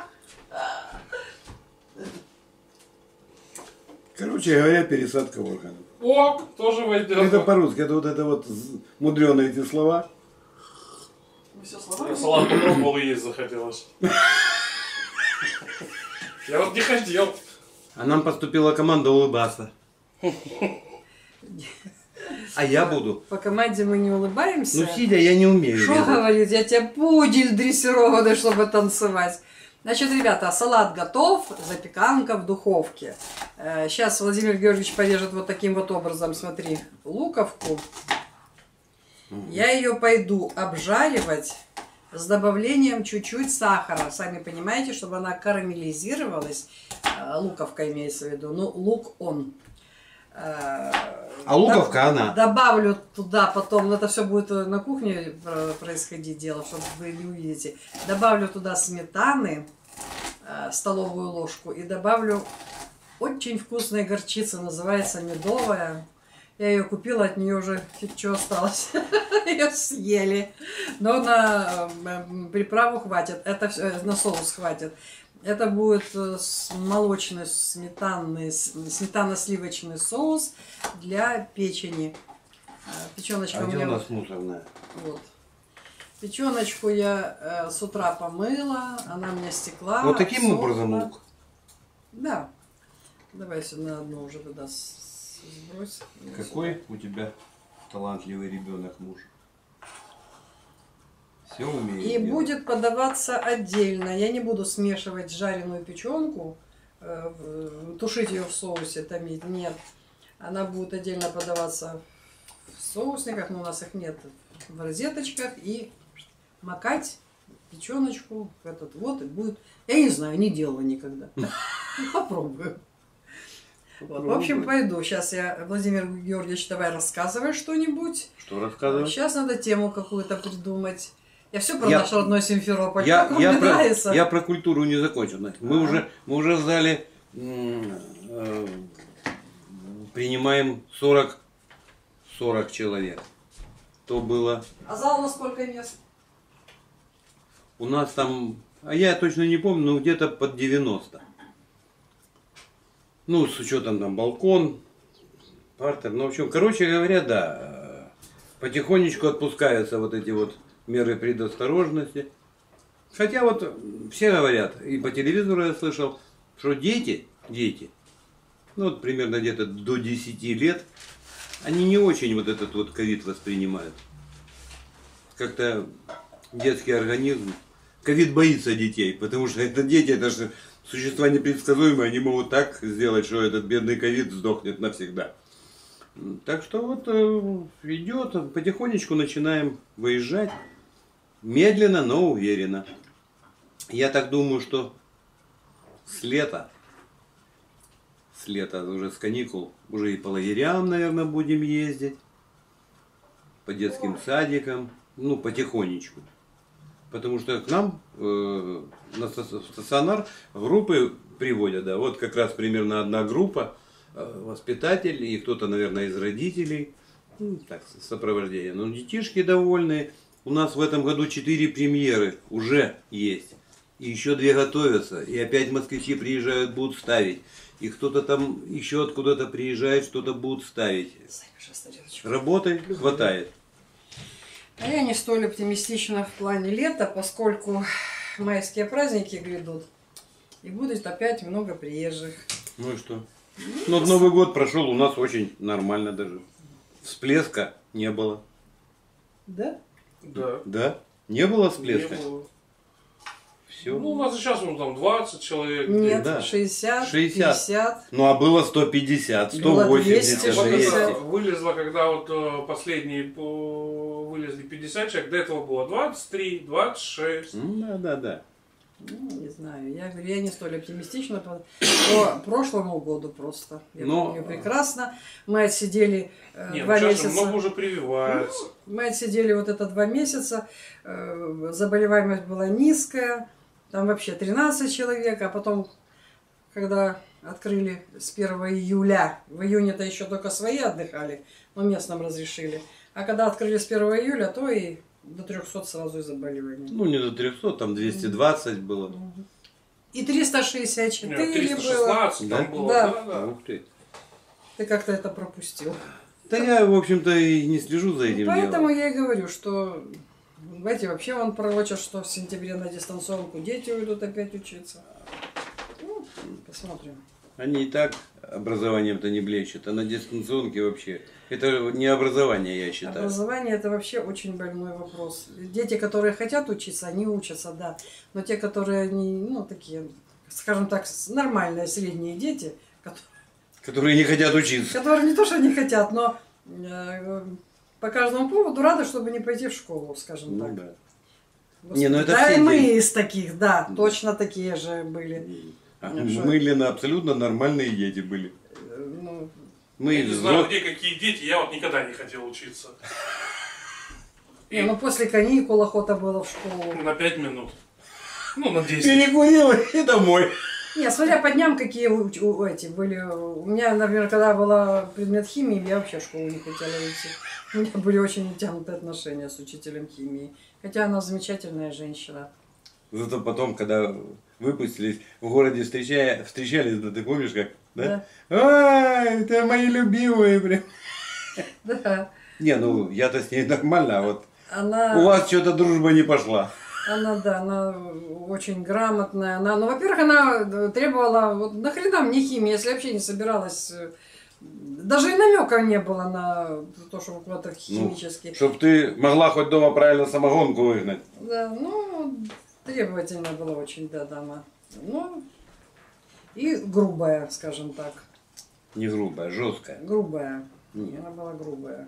B: Короче говоря, пересадка органов.
C: О, тоже войдет.
B: Это по-русски, это вот это вот мудреные эти слова.
A: Вы все слова?
C: Я салат попробовал и есть захотелось. Я вот не хотел.
B: А нам поступила команда улыбаться. А я буду.
A: По команде мы не улыбаемся.
B: Ну, сидя я не умею.
A: Что
B: резать.
A: говорит, я тебе пудель дрессированный, чтобы танцевать. Значит, ребята, салат готов, запеканка в духовке. Сейчас Владимир Георгиевич порежет вот таким вот образом, смотри, луковку. Я ее пойду обжаривать с добавлением чуть-чуть сахара. Сами понимаете, чтобы она карамелизировалась. Э, Луковка имеется в виду, ну, лук он. Э,
B: А луковка
A: доб-
B: она.
A: Добавлю туда потом, это все будет на кухне про- происходить дело, чтобы вы не увидите. Добавлю туда сметаны, э, столовую ложку, и добавлю очень вкусной горчицы, называется медовая. Я ее купила, от нее уже фиг что осталось. Ее съели. Но на э, приправу хватит. Это всё, э, на соус хватит. Это будет э, с- молочный сметанный, с- сметано-сливочный соус для печени. Э, Печеночка
B: А
A: у
B: где у
A: меня...
B: нас мусорная?
A: Вот. Печеночку я э, с утра помыла, она мне стекла.
B: Вот таким
A: сохла.
B: образом лук.
A: Да. Давай сюда одну уже туда с- сбрось.
B: Какой у тебя талантливый ребенок муж. Все умеет.
A: И
B: делать.
A: будет подаваться отдельно. Я не буду смешивать жареную печенку, э, в- тушить ее в соусе, томить. Нет. Она будет отдельно подаваться в соусниках, но у нас их нет, в розеточках. И макать печеночку в этот вот. И будет... Я не знаю, не делала никогда. Попробую. Вот, в общем, пойду. Сейчас я, Владимир Георгиевич, давай рассказывай что-нибудь.
B: Что рассказывать?
A: Сейчас надо тему какую-то придумать. Я все про
B: Я-
A: наш родной Симферополь.
B: Я,
A: Как вам
B: я,
A: не
B: про,
A: нравится?
B: я про культуру не закончил. Знаете. Мы,
A: А.
B: уже, мы уже сдали, м, э, принимаем сорок, сорок человек. То было
A: А зал на сколько мест?
B: у нас там, а я точно не помню, но где-то под девяносто. Ну, с учетом там балкон, партер, ну, в общем, короче говоря, да, потихонечку отпускаются вот эти вот меры предосторожности. Хотя вот все говорят, и по телевизору я слышал, что дети, дети, ну вот примерно где-то до десяти лет, они не очень вот этот вот ковид воспринимают. Как-то детский организм, ковид боится детей, потому что это дети, это же существа непредсказуемые, они могут так сделать, что этот бедный ковид сдохнет навсегда. Так что вот э, идет, потихонечку начинаем выезжать. Медленно, но уверенно. Я так думаю, что с лета, с лета уже с каникул, уже и по лагерям, наверное, будем ездить, по детским садикам, ну, потихонечку. Потому что к нам э, на стационар группы приводят, да, вот как раз примерно одна группа, э, воспитатель и кто-то, наверное, из родителей, ну, так, сопровождение. Но детишки довольные. У нас в этом году четыре премьеры уже есть. И еще две готовятся. И опять москвичи приезжают, будут ставить. И кто-то там еще откуда-то приезжает, что-то будут ставить. Работы хватает.
A: А я не столь оптимистична в плане лета, поскольку майские праздники грядут. И будет опять много приезжих.
B: Ну и что? Ну, вот Новый год прошел у нас очень нормально даже. Всплеска не было.
A: Да?
C: Да.
B: Да? Не было всплеска?
C: Не было.
B: Все.
C: Ну, у нас сейчас ну, там двадцать человек.
A: Нет,
B: Да.
A: шестьдесят,
B: шестьдесят.
A: пятьдесят.
B: Ну, а было сто пятьдесят, сто
A: Было
B: восемьдесят,
A: двести
C: Вот
A: шестьдесят.
C: это
B: двести.
C: вылезло, когда вот э, последние по- вылезли пятьдесят человек, до этого было двадцать три, двадцать шесть.
B: Ну, да, да, да.
A: Ну, не знаю, я говорю, я не столь оптимистична по, по прошлому году просто. Я
B: Но-
A: помню прекрасно. Мы отсидели э,
C: Нет,
A: два
C: ну, сейчас
A: месяца.
C: же много уже прививается.
A: Мы отсидели вот это два месяца. э, Заболеваемость была низкая. Там вообще тринадцать человек, а потом, когда открыли с первого июля, в июне-то еще только свои отдыхали, но местным разрешили. А когда открыли с первого июля, то и до трехсот сразу и заболеваний.
B: Ну, не до трехсот, там двести двадцать было.
A: И триста шестьдесят
C: Нет,
A: четыре
C: триста
A: было.
C: шестнадцать
B: Да?
C: там было.
A: Да.
C: Да, да.
B: Ух ты.
A: Ты как-то это пропустил.
B: Да я, в общем-то, и не слежу за этим
A: Поэтому
B: делом.
A: я и говорю, что эти вообще он пророчат, что в сентябре на дистанционку дети уйдут опять учиться. Ну, посмотрим.
B: Они и так образованием-то не блещут, а на дистанционке вообще. Это не образование, я считаю.
A: Образование это вообще очень больной вопрос. Дети, которые хотят учиться, они учатся, да. Но те, которые не, ну, такие, скажем так, нормальные средние дети, которые,
B: Которые не хотят учиться.
A: которые не то, что не хотят, но э, по каждому поводу рады, чтобы не пойти в школу, скажем
B: Ну
A: так.
B: да.
A: Господи,
B: Не, ну это
A: да
B: все
A: и мы
B: дети.
A: из таких, да, точно такие же были.
B: А
A: Ну, что?
B: мы, Лена, абсолютно нормальные дети были.
A: Э, Ну,
B: Мы
C: Я не
B: из
C: знаю,
B: зо-
C: где какие дети, я вот никогда не хотел учиться.
A: не, ну после каникул охота было в школу.
C: На пять минут. Ну, на десять.
B: перекурил и домой.
A: Не, смотря по дням, какие у- у- эти были. У меня, например, когда была предмет химии, я вообще в школу не хотела идти. У меня были очень натянутые отношения с учителем химии. Хотя она замечательная женщина.
B: Зато потом, когда выпустились, в городе встречая, встречались, да ты помнишь как? Да? Ай, это мои любимые, прям.
A: Да.
B: Не, ну я-то с ней нормально, а вот
A: Она,
B: у вас что-то дружба не пошла.
A: она, да, она очень грамотная. Она, ну, во-первых, она требовала, вот нахрена мне химия, если я вообще не собиралась. э, Даже и намека не было на то, что куда-то химически.
B: Чтоб ты могла хоть дома правильно самогонку выгнать.
A: Да, ну, требовательная была очень, да, дама. Ну, и грубая, скажем так.
B: Не грубая, жесткая.
A: Грубая.
B: Нет.
A: Она была грубая.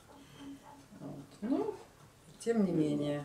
A: Вот. Ну, тем не менее.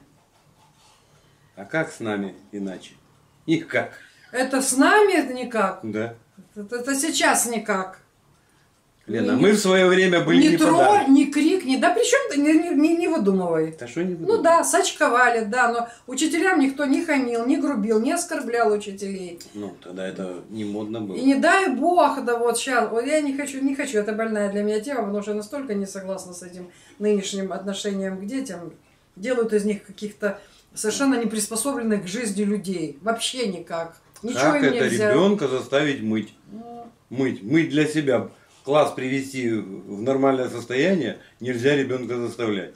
B: А как с нами иначе? Никак.
A: Это с нами это никак.
B: Да.
A: Это, это сейчас никак.
B: Лена,
A: Ни-
B: мы в свое время были
A: ни
B: не
A: тро,
B: подарок.
A: ни крик, ни... Да при чем ты? Не, не, не- не выдумывай.
B: Да что не
A: Ну да, сачковали, да, но учителям никто не хамил, не грубил, не оскорблял учителей.
B: Ну, тогда это не модно было.
A: И не дай бог, да вот сейчас, вот я не хочу, не хочу, это больная для меня тема, потому что я настолько не согласна с этим нынешним отношением к детям. Делают из них каких-то совершенно не приспособленных к жизни людей. Вообще никак. Ничего
B: Как
A: им
B: это
A: нельзя.
B: ребенка заставить мыть?
A: Ну,
B: Мыть. Мыть для себя. Класс привести в нормальное состояние нельзя ребенка заставлять.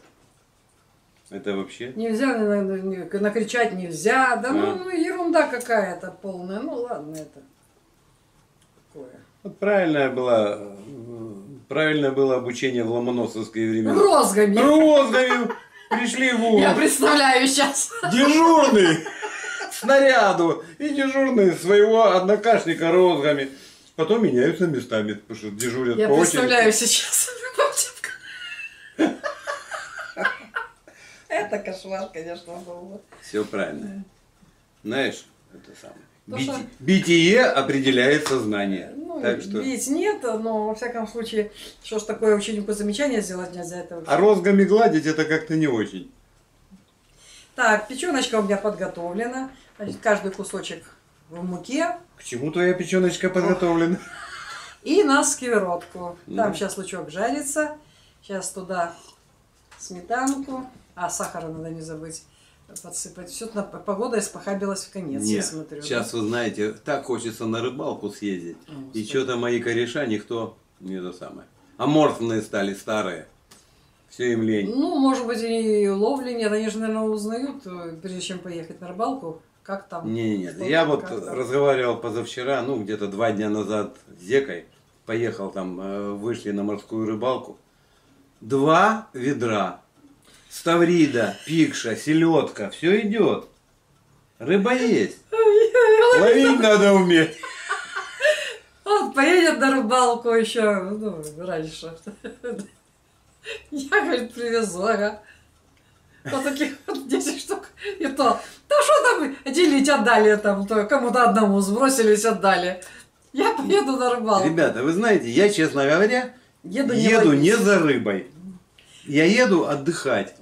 B: Это вообще?
A: Нельзя на- на- накричать, нельзя. Да
B: А.
A: ну, ну ерунда какая-то полная. Ну ладно, это такое.
B: Вот правильное было, э, правильное было обучение в ломоносовские времена.
A: Розгами.
B: Розгами пришли в
A: Я
B: угол.
A: представляю сейчас.
B: Дежурный снаряду и дежурный своего однокашника розгами. Потом меняются местами, потому что дежурят
A: Я
B: по очереди.
A: представляю сейчас. Это кошмар, конечно, был.
B: Все правильно. знаешь, это самое.
A: Ну,
B: Бити-
A: что-
B: Битие определяет сознание.
A: Ну,
B: Так что...
A: бить нет, но во всяком случае, что ж такое ученику замечание сделать нельзя этого.
B: А розгами гладить это как-то не очень.
A: Так, печеночка у меня подготовлена. Значит, каждый кусочек в муке.
B: К чему твоя печеночка подготовлена?
A: И на сковородку. Там
B: Ну.
A: сейчас лучок жарится. Сейчас туда сметанку. А сахара надо не забыть подсыпать. Все, погода испохабилась в конец, я
B: Нет,
A: смотрю.
B: сейчас вы знаете, так хочется на рыбалку съездить.
A: О,
B: И
A: Господи.
B: что-то мои кореша никто не это самое. Аморфные стали, старые. Все им лень.
A: Ну, может быть, и ловли нет. Они же, наверное, узнают, э, прежде чем поехать на рыбалку, как там.
B: Не, нет,
A: что
B: я
A: там,
B: вот
A: как там.
B: разговаривал позавчера, ну где-то два дня назад с Зекой, поехал там, э, вышли на морскую рыбалку. Два ведра, ставрида, пикша, селедка, все идет. Рыба есть. Ловить надо уметь.
A: Вот, поедет на рыбалку еще, ну, раньше. Я, говорит, привезу, ага. Вот таких вот десять штук. И то, да что там, делить отдали там, то кому-то одному сбросились, отдали. Я поеду на рыбалку.
B: Ребята, вы знаете, я, честно говоря,
A: еду не,
B: еду
A: ловить.
B: не за рыбой. Я еду отдыхать.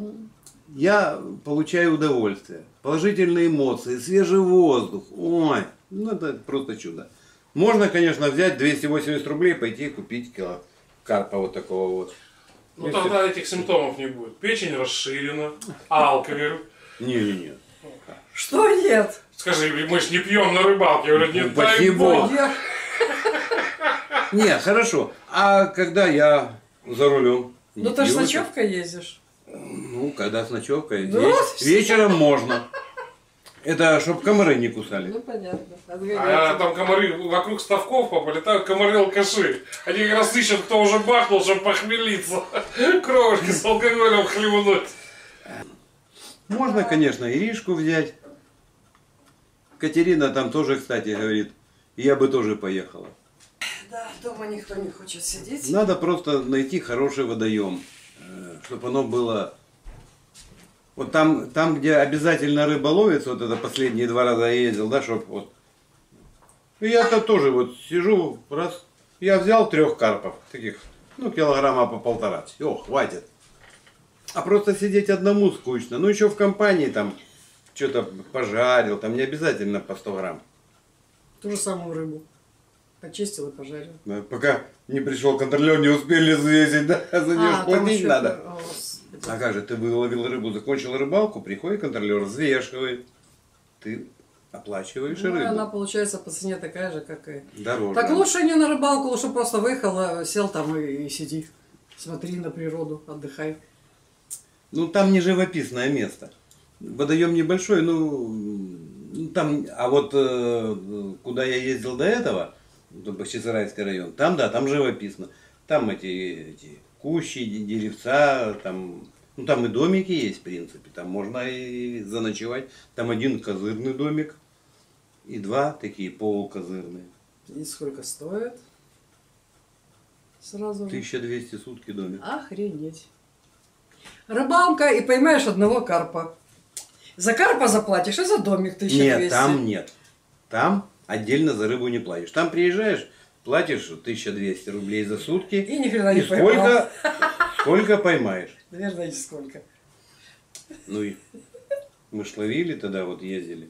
B: Я получаю удовольствие, положительные эмоции, свежий воздух. Ой, ну это просто чудо. Можно, конечно, взять двести восемьдесят рублей, пойти купить кило карпа вот такого вот.
C: Ну тогда этих симптомов не будет. Печень расширена, алкоголь.
B: Не-не-не.
A: Что нет?
C: Скажи, мы ж не пьем на рыбалке. Я говорю, не
B: Ну,
C: дай
B: спасибо.
C: бог.
A: Я-
B: Не, хорошо. А когда я за рулем? не
A: Ну ты ж с
B: пью это.
A: ночевкой ездишь.
B: Ну, когда с ночевкой.
A: Да?
B: Веч- Вечером можно. Это чтоб комары не кусали.
A: Ну понятно.
C: А
A: Отгоняйте.
C: там комары вокруг ставков полетают комары-алкаши. Они как раз ищут, кто уже бахнул, чтобы похмелиться. Кровушки с алкоголем хлебнуть.
B: Можно, конечно, Иришку взять. Катерина там тоже, кстати, говорит, я бы тоже поехала.
A: Да, дома никто не хочет сидеть.
B: Надо просто найти хороший водоем, чтобы оно было... Вот там, там, где обязательно рыба ловится, вот это последние два раза я ездил, да, чтоб вот... И я-то тоже вот сижу, раз, я взял трех карпов, таких, ну, килограмма по полтора, все, хватит. А просто сидеть одному скучно, ну, еще в компании там что-то пожарил, там не обязательно по сто грамм.
A: Ту же самую рыбу. Почистил и пожарил.
B: Да, пока не пришел контролер, не успели взвесить, да, за нее
A: А, там
B: платить
A: еще-
B: надо.
A: О, Господи.
B: А как же, ты выловил рыбу, закончил рыбалку, приходит контролер, взвешивает. Ты оплачиваешь и
A: Ну, и
B: рыбу.
A: она получается по цене такая же, как и...
B: Дороже.
A: Так лучше не на рыбалку, лучше просто выехал, а, сел там и, и сиди. Смотри на природу, отдыхай.
B: Ну, там не живописное место. Водоем небольшой, ну, ну, там, а вот э, куда я ездил до этого, в Бахчисарайский район, там, да, там живописно. Там эти, эти кущи, де- деревца, там, ну, там и домики есть, в принципе, там можно и заночевать. Там один козырный домик и два такие полукозырные.
A: И сколько стоит? Сразу же.
B: тысяча двести сутки домик.
A: Охренеть. Рыбалка и поймаешь одного карпа. За карпа заплатишь, и за домик тысяча двести.
B: Нет, там нет. Там отдельно за рыбу не платишь. Там приезжаешь, платишь тысяча двести рублей за сутки.
A: И ни хрена не
B: И
A: поймал.
B: сколько, сколько поймаешь.
A: Наверное, не сколько.
B: Ну и мы ж ловили тогда, вот ездили.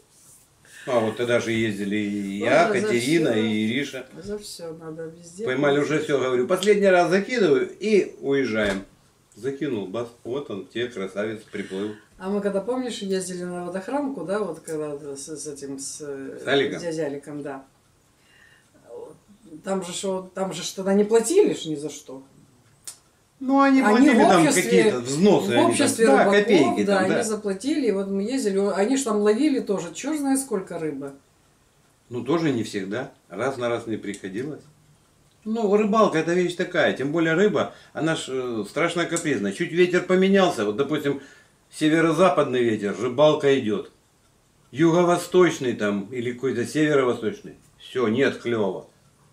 B: А вот тогда же ездили и я,
A: Ладно, за
B: Катерина
A: всё.
B: и Ириша.
A: За все надо везде.
B: Поймали уже все, говорю, последний раз закидываю и уезжаем. Закинул, бас, вот он, те красавец приплыл.
A: А мы когда, помнишь, ездили на водохранку, да, вот когда с, с этим, с,
B: С Аликом?
A: с дядей Аликом, да. Вот. Там же что, там же что-то не платили ж ни за что.
B: Ну, они,
A: Они
B: платили
A: в
B: там
A: обществе-
B: какие-то взносы.
A: В
B: они там-
A: обществе
B: да,
A: рыбаков,
B: копейки
A: да,
B: там,
A: они
B: да.
A: заплатили, и вот мы ездили, они же там ловили тоже, черт знает сколько рыбы.
B: Ну, тоже не всегда. Раз на раз не приходилось. Ну, рыбалка это вещь такая. Тем более рыба, она ж э, страшно капризная. Чуть ветер поменялся, вот, допустим, северо-западный ветер, рыбалка идет. Юго-восточный там, или какой-то северо-восточный. Все, нет клёва.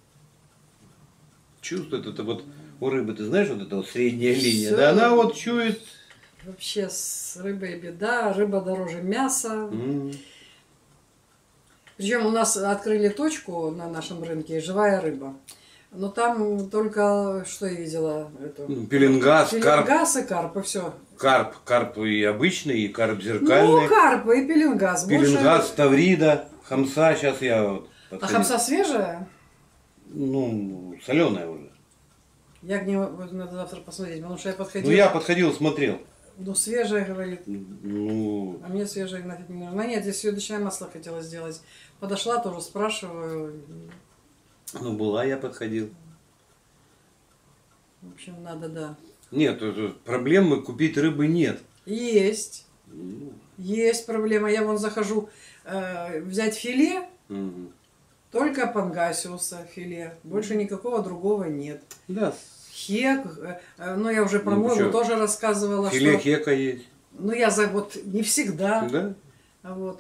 B: Чувствует это вот у рыбы, ты знаешь, вот эта вот средняя линия,
A: Всё.
B: да, она вот чует.
A: Вообще с рыбой беда, рыба дороже мяса.
B: М.
A: Причем у нас открыли точку на нашем рынке «Живая рыба». Но там только, что я видела, эту...
B: Ну, пеленгаз, карп.
A: Пеленгаз и карп, и все.
B: Карп, карп и обычный, и карп зеркальный.
A: Ну, карп и пеленгаз.
B: Пеленгаз,
A: Больше...
B: таврида, хамса. Сейчас я вот
A: А
B: подходил.
A: хамса свежая?
B: Ну, соленая уже.
A: Я к нему надо завтра посмотреть, потому что я подходила.
B: Ну, я подходил, смотрел.
A: Ну, свежая, говорит.
B: Ну,
A: А мне свежая нафиг не нужна. Нет, здесь сливочное масло хотела сделать. Подошла, тоже спрашиваю.
B: ну была, я подходил.
A: В общем, надо, да.
B: Нет, тут проблемы купить рыбы нет.
A: Есть.
B: Ну,
A: Есть проблема. Я вон захожу э, взять филе,
B: мгм.
A: только пангасиуса филе. Больше никакого другого нет.
B: Да,
A: Хек, э, э, ну я уже про
B: Ну,
A: мойву
B: чё,
A: тоже рассказывала,
B: филе
A: что...
B: хека есть.
A: Ну я за вот не всегда.
B: Да?
A: Вот.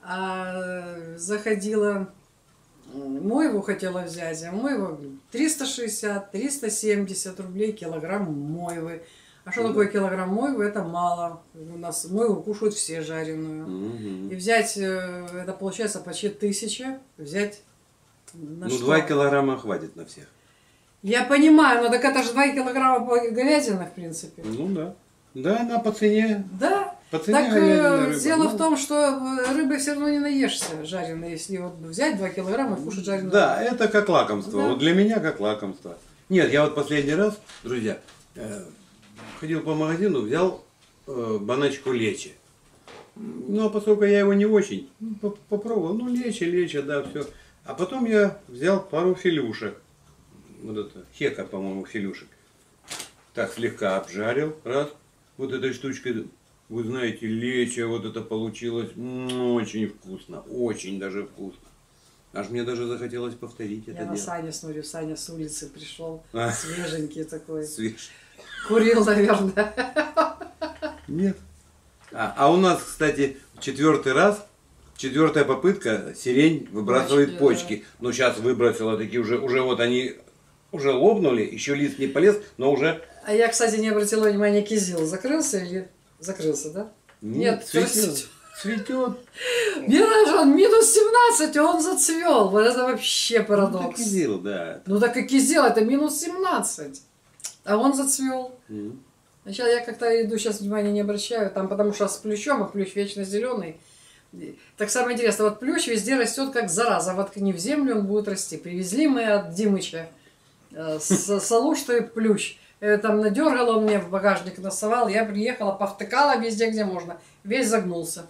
A: А заходила, мойву хотела взять, а мойва триста шестьдесят - триста семьдесят рублей килограмм мойвы. А что
B: Ну.
A: такое килограмм мойвы? Это мало. У нас мойву кушают все жареную.
B: Мгм.
A: И взять, э, это получается почти тысяча, взять на
B: Ну,
A: что?
B: два килограмма хватит на всех.
A: Я понимаю, но так это же два килограмма говядины, в принципе.
B: Ну да. Да, она по цене.
A: Да.
B: По цене
A: Так
B: говядина,
A: э,
B: рыба.
A: дело
B: Ну,
A: в том, что э, рыбы все равно не наешься жареной, если вот взять два килограмма и кушать жареную.
B: Да, это как лакомство.
A: Да.
B: Вот для меня как лакомство. Нет, я вот последний раз, друзья, э, ходил по магазину, взял э, баночку лечи. Ну, а поскольку я его не очень, ну, поп- попробовал, ну, лечи, лечи, да, все. А потом я взял пару филюшек. Вот это, хека, по-моему, филюшек. Так, слегка обжарил, раз, вот этой штучкой. Вы знаете, леча, вот это получилось м, очень вкусно, очень даже вкусно. Аж мне даже захотелось повторить
A: Я
B: это
A: на
B: дело.
A: Саню смотрю, Саня с улицы пришел,
B: А.
A: свеженький такой.
B: Свеж.
A: Курил, наверное.
B: Нет. А, а у нас, кстати, четвертый раз, четвертая попытка, сирень выбрасывает
A: Почки,
B: почки. Ну, сейчас выбросила такие уже, уже вот они уже лопнули, еще лист не полез, но уже...
A: А я, кстати, не обратила внимания, кизил закрылся или... Закрылся, да? Нет,
B: цветет.
A: простите.
B: Цветет.
A: Мне даже он минус семнадцать, и он зацвел. Вот это вообще
B: Ну,
A: парадокс.
B: так и сделал, да.
A: Ну так и кизил, это минус семнадцать. А он зацвел.
B: М.
A: Сначала я как-то иду, сейчас внимания не обращаю, там потому что с плющом, а плющ вечно зеленый. Так самое интересное, вот плющ везде растет как зараза, воткни в землю, он будет расти. Привезли мы от Димыча э, с Салушты плющ. Э, Там надергал он мне в багажник, насовал, я приехала, повтыкала везде, где можно. Весь загнулся.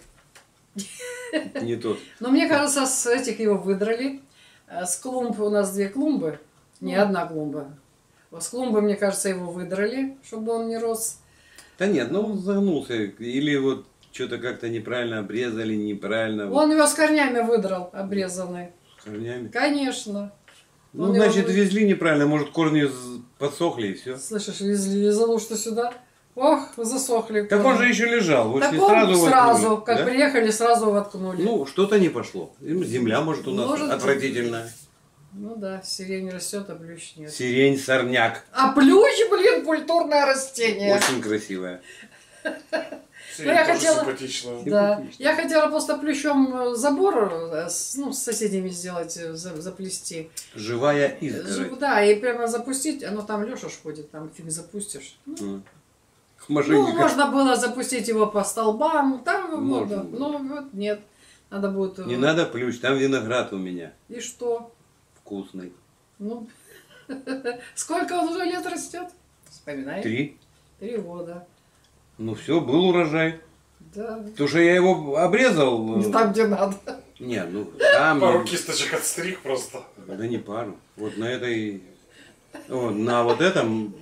B: Не тот.
A: Но мне кажется, с этих его выдрали. Э, С клумб у нас две клумбы, не
B: Ну.
A: одна клумба. Вот с клумбы, мне кажется, его выдрали, чтобы он не рос.
B: Да нет, ну он загнулся. Или вот что-то как-то неправильно обрезали, неправильно. вот
A: Он его с корнями выдрал, обрезанный.
B: с корнями.
A: Конечно.
B: Ну,
A: Он
B: значит,
A: его-
B: везли неправильно. Может, корни з- подсохли и все.
A: Слышишь, везли, везло что сюда. Ох, засохли.
B: Так он же еще лежал. Вот
A: Так
B: не
A: он
B: сразу,
A: сразу,
B: воткнули,
A: как
B: да?
A: приехали, сразу воткнули.
B: Ну, что-то не пошло. Им Земля, может, у нас
A: Может,
B: отвратительная.
A: Ну да, сирень растет, а плющ нет.
B: Сирень, сорняк.
A: А плющ, блин, культурное растение.
B: Очень красивая.
C: Сирень
A: я
C: тоже
A: хотела-
C: симпатичная.
A: Да.
B: Симпатично.
A: Я хотела просто плющом э, забор э, с, ну, с соседями сделать, э, за- заплести.
B: Живая
A: Жив-
B: изгородь.
A: Да, и прямо запустить, оно там Леша ж ходит, там фиг запустишь. Ну,
B: М.
A: ну,
B: Мошенника.
A: можно было запустить его по столбам, там
B: Можно
A: можно.
B: было.
A: Ну, вот нет. Надо будет... э,
B: Не надо плющ, там виноград у меня.
A: И что?
B: Вкусный.
A: Ну, сколько он уже лет растет? Вспоминай.
B: Три.
A: Три года.
B: Ну все, был урожай.
A: Да.
B: Потому что я его обрезал.
A: Не
B: э,
A: там, где надо.
B: Не, ну там.
C: Пару
B: ну,
C: кисточек отстриг просто.
B: Да не пару. Вот на этой. Вот, на вот этом.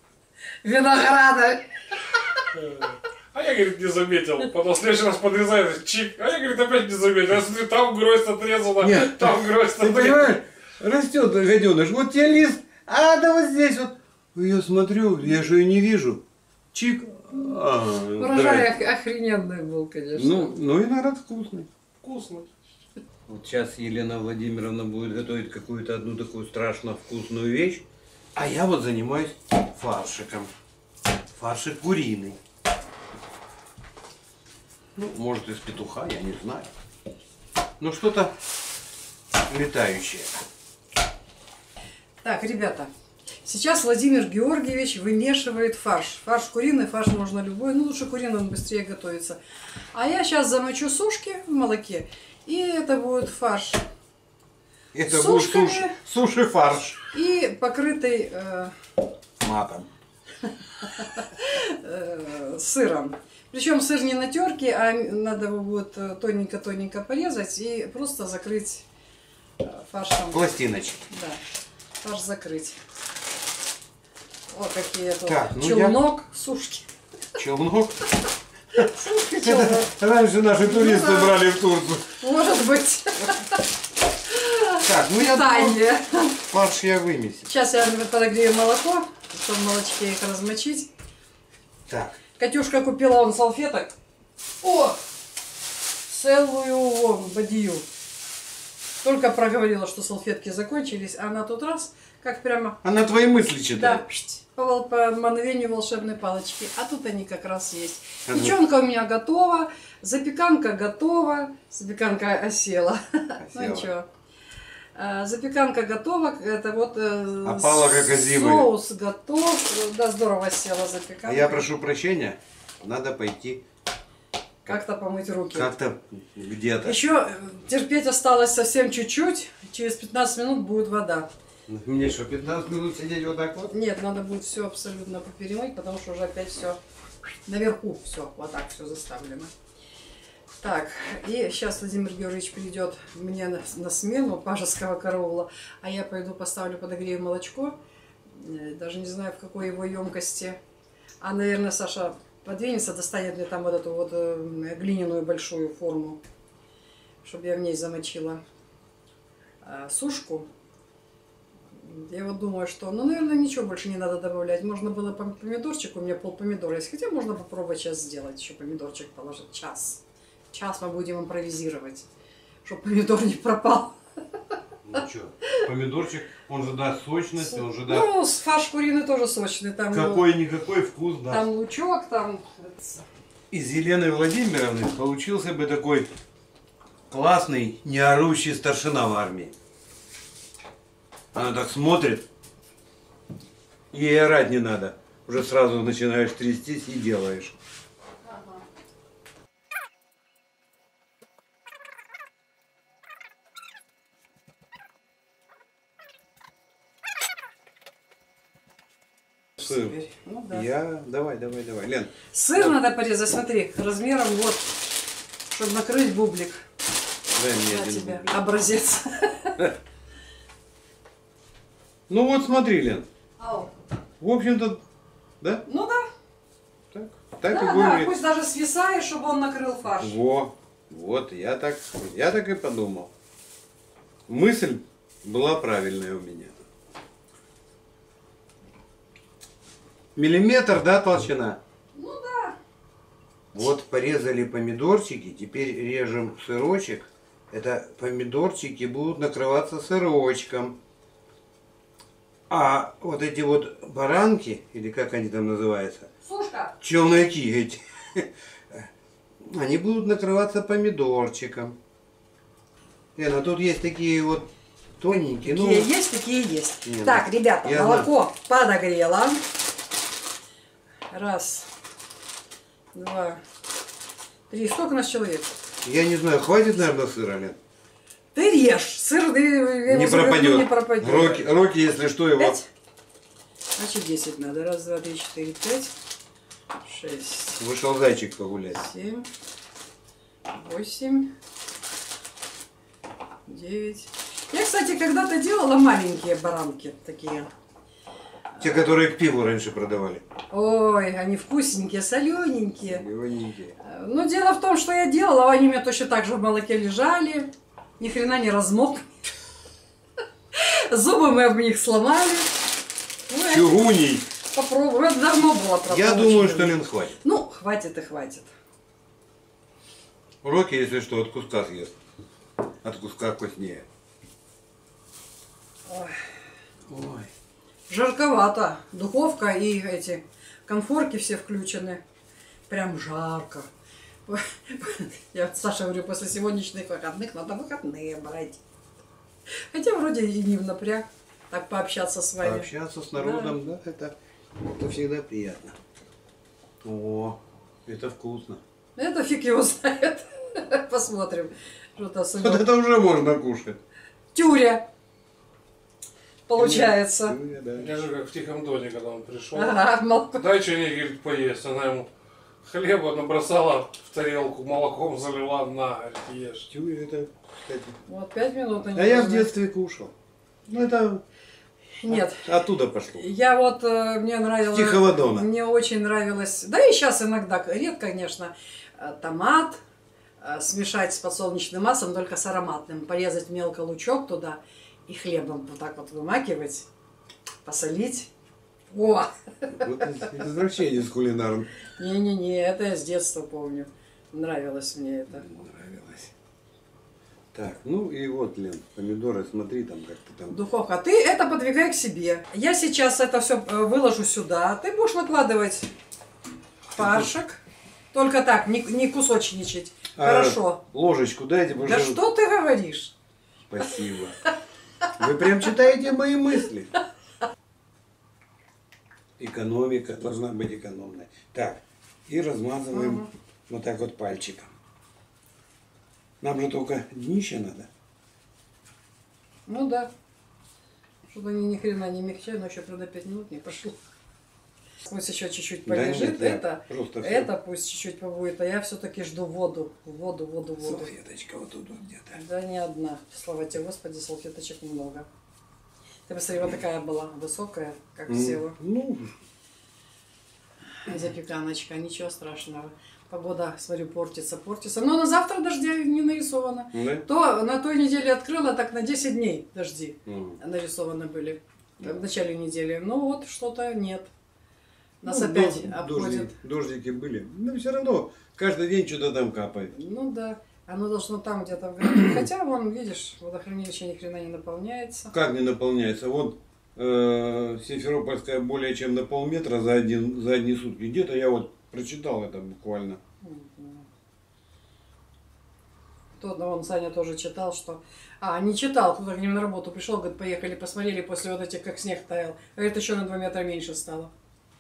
A: Винограда.
C: А я, говорит, не заметил. Потом в следующий раз подрезает, чик. А я, говорит, опять не заметил. Я смотрю, там гроздь отрезана,
B: Нет.
C: там гроздь
B: Ты
C: отрезана.
B: понимаешь? Растет гаденыш. Вот тебе лист. А да вот здесь вот. Я смотрю, я же ее не вижу. Чик. А,
A: Урожай
B: здрасте.
A: ох- охрененный был, конечно.
B: Ну, ну виноград вкусный.
C: Вкусно.
B: Вот сейчас Елена Владимировна будет готовить какую-то одну такую страшно вкусную вещь. А я вот занимаюсь фаршиком. Фаршик куриный. Ну, может из петуха, я не знаю. Ну что-то летающая.
A: Так, ребята, сейчас Владимир Георгиевич вымешивает фарш. Фарш куриный, фарш можно любой, ну лучше куриный, он быстрее готовится. А я сейчас замочу сушки в молоке, и это будет фарш.
B: Это
A: Сушками.
B: будет суши, суши-фарш.
A: И покрытый э,
B: Матом.
A: э, сыром. Причем сыр не на терке, а надо его будет тоненько-тоненько порезать и просто закрыть э, фаршем.
B: Пластиночки.
A: Да, фарш закрыть. Вот какие тут
B: Так, ну
A: челнок, сушки.
B: Челнок.
A: Сушки, челнок.
B: Раньше наши туристы
A: Ну да.
B: брали в Турцию.
A: Может быть.
B: Так, ну я думаю,
A: Питание.
B: фарш я вымесил.
A: Сейчас я подогрею молоко, чтобы в молочке их размочить.
B: Так.
A: Катюшка купила он салфеток. О! Целую вон бадью. Только проговорила, что салфетки закончились, а она тут раз, как прямо...
B: Она твои мысли
A: Да,
B: читает.
A: по, вол- по мановению волшебной палочки. А тут они как раз есть.
B: Ага.
A: Печенка у меня готова, запеканка готова. Запеканка осела. Ну
B: Осела.
A: ничего. А, Запеканка готова. Это вот э,
B: Опала, как озимая.
A: соус готов. Да, здорово села запеканка.
B: А я прошу прощения, надо пойти
A: Как-то помыть руки.
B: как-то где-то.
A: Еще терпеть осталось совсем чуть-чуть. Через пятнадцать минут будет вода.
B: Мне что, пятнадцать минут сидеть вот так вот?
A: Нет, надо будет все абсолютно поперемыть, потому что уже опять все наверху все, вот так все заставлено. Так, и сейчас Владимир Георгиевич придет мне на, на смену пажеского караула, а я пойду поставлю, подогрею молочко, Э, даже не знаю в какой его емкости. А, наверное, Саша подвинется, достанет мне там вот эту вот э, глиняную большую форму, чтобы я в ней замочила э, сушку. Я вот думаю, что, ну, наверное, ничего больше не надо добавлять. Можно было пом- помидорчик, у меня пол помидора есть. Хотя можно попробовать сейчас сделать, еще помидорчик положить. Час. Час мы будем импровизировать, чтобы помидор не пропал.
B: Ну что, помидорчик, он же даст сочность, он же даст
A: Ну, фарш куриный тоже сочный. Там,
B: какой-никакой вкус даст.
A: там лучок, там...
B: Из Елены Владимировны получился бы такой классный, неорущий старшина в армии. Она так смотрит, ей орать не надо. Уже сразу начинаешь трястись и делаешь. Сыр.
A: Теперь, ну, да.
B: Я... Давай, давай, давай. Лен,
A: Сыр надо порезать, смотри, размером вот, чтобы накрыть бублик.
B: дай мне
A: На
B: один
A: тебе
B: бублик.
A: образец.
B: Ну вот смотри, Лен.
A: Ау.
B: В общем-то, да?
A: Ну да,
B: Так, так
A: да,
B: и
A: да,
B: будет.
A: пусть даже свисает, чтобы он накрыл фарш.
B: Во, вот, я так, я так и подумал. Мысль была правильная у меня. Миллиметр, да, толщина?
A: Ну да.
B: Вот порезали помидорчики, теперь режем сырочек. Это помидорчики будут накрываться сырочком. А вот эти вот баранки, или как они там называются,
A: Сушка.
B: челноки эти, они будут накрываться помидорчиком. Лена, тут есть такие вот тоненькие.
A: Такие
B: Ну,
A: есть, такие есть.
B: Не,
A: Так,
B: ну,
A: ребята,
B: я
A: молоко подогрело. Раз, два, три. Сколько у нас человек?
B: я не знаю, хватит, наверное, сыра, Лен?
A: Ты режь. Сыр ты, я
B: Не
A: его заверну,
B: пропадет.
A: не пропадет.
B: Роки, Роки, если что, его...
A: Пять? Значит, десять надо. Раз, два, три, четыре, пять, шесть,
B: Вышел зайчик погулять.
A: семь, восемь, девять. Я, кстати, когда-то делала маленькие баранки такие.
B: Те, которые к пиву раньше продавали.
A: Ой, они вкусненькие, солененькие.
B: Зелененькие.
A: Но дело в том, что я делала, они у меня точно так же в молоке лежали. Ни хрена не размок. Зубы мы об них сломали. Ну, я
B: Чугуней.
A: попробую. Это давно было, правда.
B: Я
A: очень
B: думаю, что,
A: давно.
B: Лен, хватит.
A: Ну, хватит и хватит.
B: Роки, если что, от куска съест. От куска вкуснее.
A: Ой.
B: Ой.
A: Жарковато. Духовка и эти конфорки все включены. Прям жарко. Я Саше говорю, после сегодняшних выходных надо выходные брать. Хотя вроде и не в напряг так пообщаться с вами.
B: Пообщаться с народом, да, да это, это всегда приятно. О, это вкусно.
A: Это фиг его знает. Посмотрим, что-то
B: Вот
A: сумел.
B: это уже можно кушать.
A: Тюря. Получается.
B: Тюря, да.
C: Я же как в Тихом Доне, когда он пришел.
A: Ага, молоко.
C: Дай что-нибудь, говорит, поесть. Она ему хлеба набросала в тарелку, молоком залила, на, говорит, ешь.
B: Тюря это, кстати.
A: Вот пять минут. они
B: А я в
A: должны.
B: детстве кушал. Ну это
A: Нет.
B: от- оттуда пошло.
A: Я вот, э, мне нравилось...
B: С Тихого Дона.
A: Мне очень нравилось, да и сейчас иногда, редко, конечно, э, томат э, смешать с подсолнечным маслом, только с ароматным, порезать мелко лучок туда и хлебом вот так вот вымакивать, посолить. О!
B: Вот это извращение с кулинарным.
A: Не-не-не, это я с детства помню. Нравилось мне это.
B: Нравилось. Так, ну и вот, Лен, помидоры, смотри там как-то там.
A: Духовка. Ты это подвигай к себе. Я сейчас это все выложу сюда. Ты будешь выкладывать фаршик. Только так, не, не кусочничать.
B: А,
A: Хорошо.
B: Ложечку дайте,
A: Да
B: пожалуйста.
A: что ты говоришь?
B: Спасибо. Вы прям читаете мои мысли. Экономика должна быть экономной. Так, и размазываем
A: Ага.
B: вот так вот пальчиком. Нам же только днище надо.
A: Ну да. Что-то они ни хрена не мягчают, но еще, правда, пять минут не прошло. Пусть еще чуть-чуть
B: Да
A: полежит,
B: нет, я
A: это,
B: просто всё.
A: это пусть чуть-чуть побудет, а я все-таки жду воду, воду, воду, воду.
B: Салфеточка вот тут вот где-то.
A: Да не одна. Слава тебе, Господи, салфеточек много. Ты посмотри, вот такая была, высокая, как села.
B: Ну,
A: Запеканочка, ничего страшного. Погода, смотрю, портится, портится. Но на завтра дождя не нарисовано.
B: да?
A: То на той неделе открыла, так на десять дней дожди
B: Ну,
A: нарисованы были. В начале недели. Ну вот, что-то нет. Нас
B: ну,
A: опять
B: дож-
A: обходит.
B: Дождики, дождики были. Но все равно каждый день что-то там капает.
A: Ну да. Оно должно там где-то в городе. Хотя, вон, видишь, водохранилище ни хрена не наполняется.
B: Как не наполняется? Вот э, Симферопольская более чем на полметра за, один, за одни сутки. Где-то я вот прочитал это буквально.
A: Тот, вон, Саня тоже читал, что... А, не читал, кто-то к ним на работу пришел, говорит, поехали, посмотрели после вот этих, как снег таял. Говорит, еще на два метра меньше стало.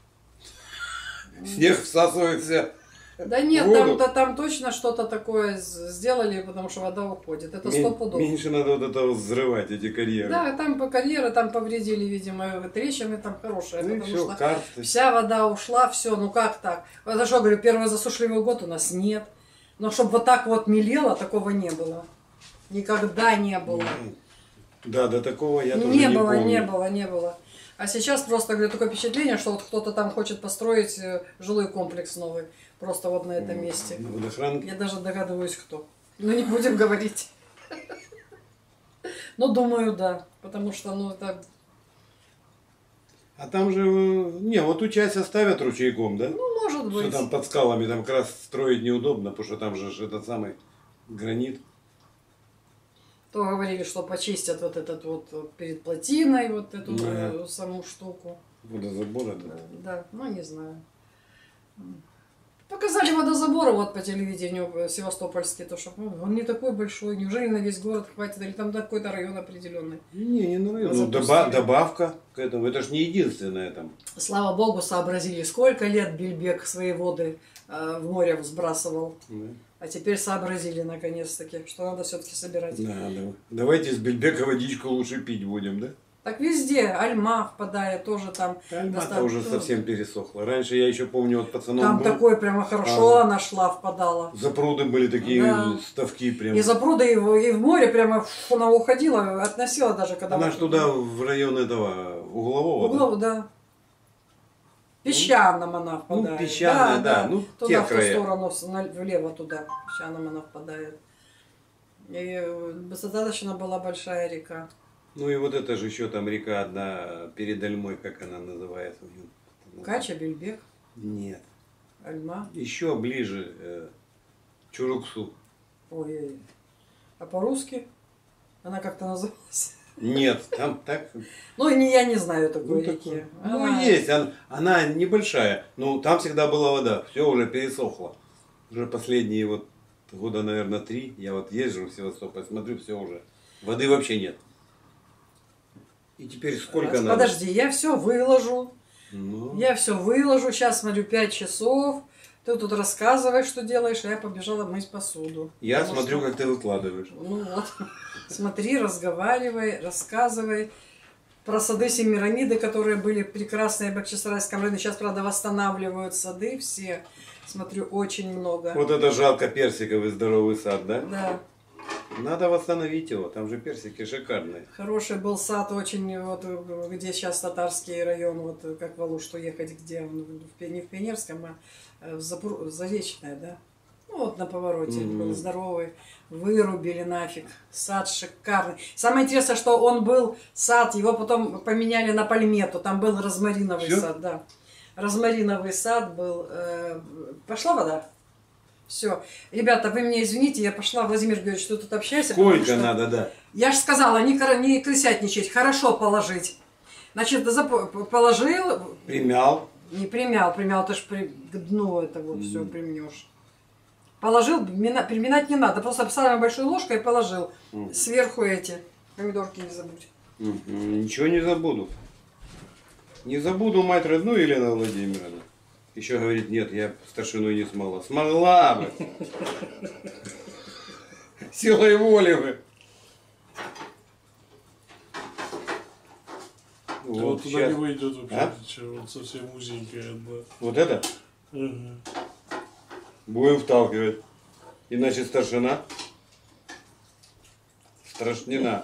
B: Снег всасывается.
A: Да нет,
B: Воду.
A: там, да, там точно что-то такое с- сделали, потому что вода уходит. Это сто
B: Мен-
A: пудов.
B: Меньше надо вот это вот взрывать, эти карьеры.
A: Да, там по карьеры там повредили, видимо, трещины там хорошие,
B: Ну и
A: потому
B: все,
A: что
B: карты.
A: вся вода ушла, все, ну как так? Это что, говорю, первый засушливый год у нас нет. Но чтобы вот так вот мелело, такого не было. Никогда не было.
B: Да, до такого я тоже
A: не
B: не
A: было,
B: помню.
A: не было, не было. А сейчас просто, говорю, такое впечатление, что вот кто-то там хочет построить э, жилой комплекс новый. Просто вот на этом месте.
B: На водохранке.
A: Я даже догадываюсь, кто. Но не будем говорить. Ну, думаю, да. Потому что, ну, это...
B: А там же, э, не, вот ту часть оставят ручейком, да?
A: Ну, может
B: Что
A: быть.
B: там под скалами, там как раз строить неудобно, потому что там же ж этот самый гранит.
A: То говорили, что почистят вот этот вот э, перед плотиной, вот эту
B: Да.
A: э, саму штуку.
B: Водозабор этот.
A: Да, да, ну, не знаю. Показали водозаборы вот по телевидению э, севастопольский, то что ну, он не такой большой, неужели на весь город хватит, или там на какой-то район определенный.
B: Не, не нравится.
A: Ну,
B: Ну, доба-
A: запустили.
B: добавка к этому, это ж не единственное там.
A: Слава богу, сообразили, сколько лет Бельбек свои воды э, в море взбрасывал.
B: Да.
A: А теперь сообразили наконец-таки, что надо все-таки собирать.
B: Да, да. Давайте с Бельбека водичку лучше пить будем, да?
A: Так везде, Альма впадает, тоже там.
B: Альма-то
A: достаточно-
B: уже совсем пересохла. Раньше я еще помню от пацанов
A: Там
B: был,
A: такой прямо хорошо
B: Ага.
A: она шла, впадала.
B: запруды были такие
A: Да.
B: ставки прям.
A: И за пруда, и в, и в море прямо фу, она уходила, относила даже, когда...
B: Она
A: вот-
B: ж туда в район этого углового. да?
A: Углов, да. Песчаным она
B: Ну,
A: впадает.
B: песчаная, да, ну,
A: туда,
B: те
A: в ту
B: края.
A: сторону, с- на- влево туда. Песчаным она впадает. И э, достаточно была большая река.
B: Ну и вот это же еще там река одна перед Альмой, как она называется?
A: Кача, Бельбек,
B: Нет.
A: Альма.
B: Еще ближе э, Чуруксу.
A: Ой, а по-русски она как-то называлась?
B: Нет, там так.
A: Ну, не, я не знаю такой
B: Ну,
A: реки.
B: такое.
A: Она-
B: Ну, есть, она, она небольшая, но там всегда была вода, все уже пересохло. Уже последние вот года, наверное, три, я вот езжу в Севастополь, смотрю, все уже. Воды вообще нет. И теперь сколько
A: Раз,
B: надо?
A: Подожди, я все выложу.
B: Ну,
A: Я все выложу. Сейчас смотрю пять часов. Ты тут рассказываешь, что делаешь, а я побежала мыть посуду.
B: я
A: Потому
B: смотрю,
A: что-
B: как ты выкладываешь.
A: Ну вот. Смотри, разговаривай, рассказывай. Про сады Семирамиды, которые были прекрасные в Бахчисарайском районе. Сейчас, правда, восстанавливают сады все. Смотрю, очень много.
B: Вот это жалко персиковый здоровый сад, да?
A: Да.
B: Надо восстановить его, там же персики шикарные.
A: Хороший был сад очень, вот где сейчас татарский район, вот как в Алушту ехать, где он, в Пе- не в Пионерском, а в Запор... Заречное, да? Ну вот на повороте
B: Мгм.
A: был здоровый, вырубили нафиг, сад шикарный. Самое интересное, что он был сад, его потом поменяли на пальмету, там был розмариновый
B: Всё?
A: сад, да. Розмариновый сад был. Э, Пошла вода? Все. Ребята, вы меня извините, я пошла, Владимир Георгиевич, что тут общайся. потому
B: Сколько
A: что-
B: надо, да.
A: Я же сказала, не, кра- не крысятничать, хорошо положить. Значит, зап- положил,
B: Примял.
A: не примял, примял, ты ж при, к дну это вот все
B: Мгм.
A: примнешь. Положил, мина- приминать не надо, просто самой большой ложкой положил.
B: Мгм.
A: Сверху эти помидорки не забудь.
B: Мгм. Ничего не забуду. Не забуду мать родную, Елена Владимировна. Еще говорит, нет, я старшиной не смогла. Смогла бы. Силой воли бы.
C: Вот,
B: Вот,
C: туда не
B: щас.
C: выйдет вообще,
B: А?
C: ничего, вот совсем узенькая одна.
B: Вот это
C: Мгм.
B: будем вталкивать. Иначе старшина. Страшнина.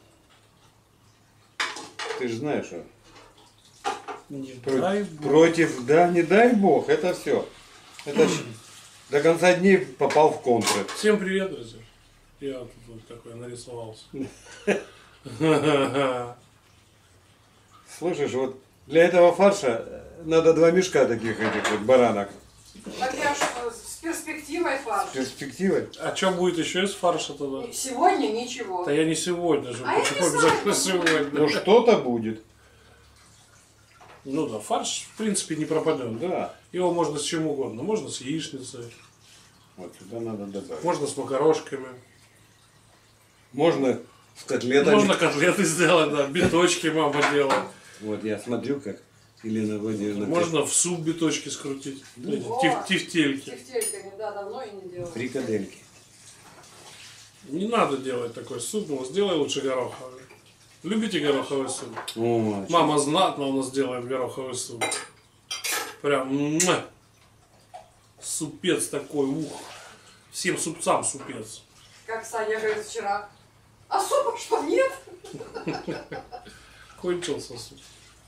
B: Ты же знаешь, что
C: Не
B: Про-
C: дай бог.
B: против, да, не дай бог, это все. Это ж до конца дней попал в контры.
C: Всем привет, друзья. Я тут вот такой нарисовался.
B: Слышишь, вот для этого фарша надо два мешка таких этих вот баранок.
A: Так я ж с перспективой фарш.
B: С перспективой.
C: А что будет еще из фарша тогда?
A: Сегодня ничего.
C: Да я не сегодня же.
A: А я
C: Почему
A: не
C: обязательно
A: знаю.
C: сегодня?
B: Ну что-то будет.
C: Ну да, фарш в принципе не пропадет.
B: Да.
C: Его можно с чем угодно. Можно с яичницей,
B: Вот сюда надо добавить.
C: можно с макарошками.
B: Можно с котлетами.
C: Можно котлеты сделать, да. Биточки мама делает.
B: Вот я смотрю, как Елена Владимировна
C: Можно в суп биточки скрутить. Эти
A: О!
C: теф- Тефтельки.
A: Тефтельками, да, давно и не делала.
B: фрикадельки.
C: Не надо делать такой суп, но сделай лучше гороховый. Любите гороховый суп?
B: О,
C: Мама знатно у нас делает гороховый суп. Прям муа. Супец такой, ух. Всем супцам супец.
A: Как Саня говорит вчера. А супа что, нет?
C: Кончился суп.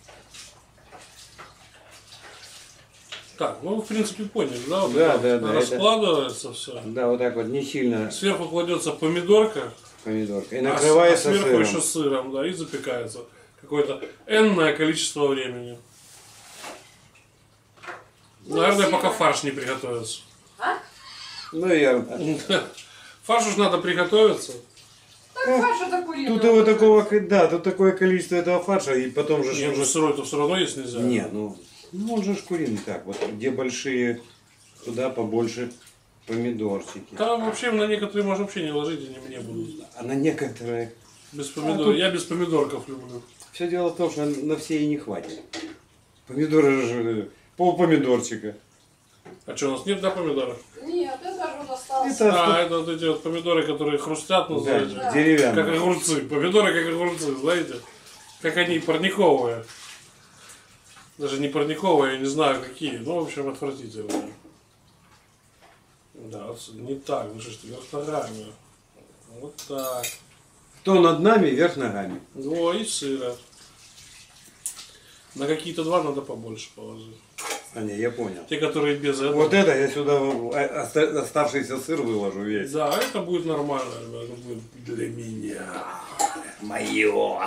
C: Так, ну вы в принципе поняли, да? Вот
B: Да,
C: это
B: да,
C: вот
B: да,
C: раскладывается все.
B: да, вот так вот не сильно
C: Сверху кладется помидорка,
B: помидорка. И
C: а с- а
B: накрывается
C: сверху
B: сыром.
C: еще сыром, да, и запекается какое-то энное количество времени. Наверное,
A: сильно.
C: пока фарш не приготовится.
A: А?
B: Ну я...
C: Фарш уж надо приготовиться.
A: Так фарш это куриный.
B: Тут его такого, да, тут такое количество этого фарша, и потом же...
C: Не,
B: он
C: ну
B: же-
C: сырой-то все равно есть нельзя.
B: Не, ну, ну он же ж куриный так, вот где большие, туда побольше помидорчики.
C: Там вообще на некоторые можно вообще не ложить, они мне будут.
B: А на некоторые...
C: Без
B: А
C: помидор.
B: тут-
C: Я без помидорков люблю.
B: Все дело в том, что на все и не хватит. Помидоры же пол помидорчика.
C: А что, у нас нет, да, помидоров?
A: Нет, это же он остался.
B: Это
C: А, это вот эти вот помидоры, которые хрустят,
B: да,
C: называете.
A: Да.
C: Как
B: деревянные.
C: огурцы. Помидоры как огурцы, знаете? Как они парниковые. Даже не парниковые, я не знаю какие. Ну, в общем, отвратительные. Да, вот не так. Ну что ж ты, вверх ногами. Вот так.
B: Кто над нами, вверх ногами.
C: О, и сыра. На какие-то два надо побольше положить.
B: А не, я понял.
C: Те, которые без этого.
B: Вот это я сюда э, оста- оставшийся сыр выложу весь.
C: Да, это будет нормально, ребят. Это будет для меня.
B: Мое.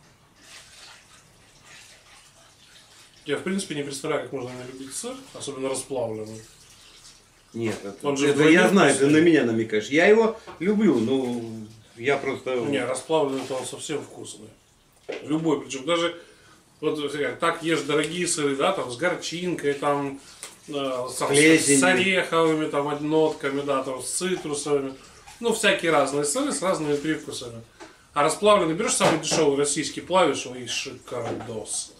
C: Я, в принципе, не представляю, как можно не любить сыр, особенно расплавленный.
B: Нет, это,
C: Он же
B: это я
C: вдвойне
B: знаю, ты
C: вкусный.
B: на меня намекаешь. Я его люблю, но я просто...
C: Не, расплавленный-то он совсем вкусный. Любой, причем даже вот как, так ешь дорогие сыры, да, там с горчинкой, там, э, с,
B: Плесенью.
C: с ореховыми, там, нотками, да, там, с цитрусовыми. Ну, всякие разные сыры с разными привкусами. А расплавленный берешь самый дешевый российский, плавишь его и шикардос.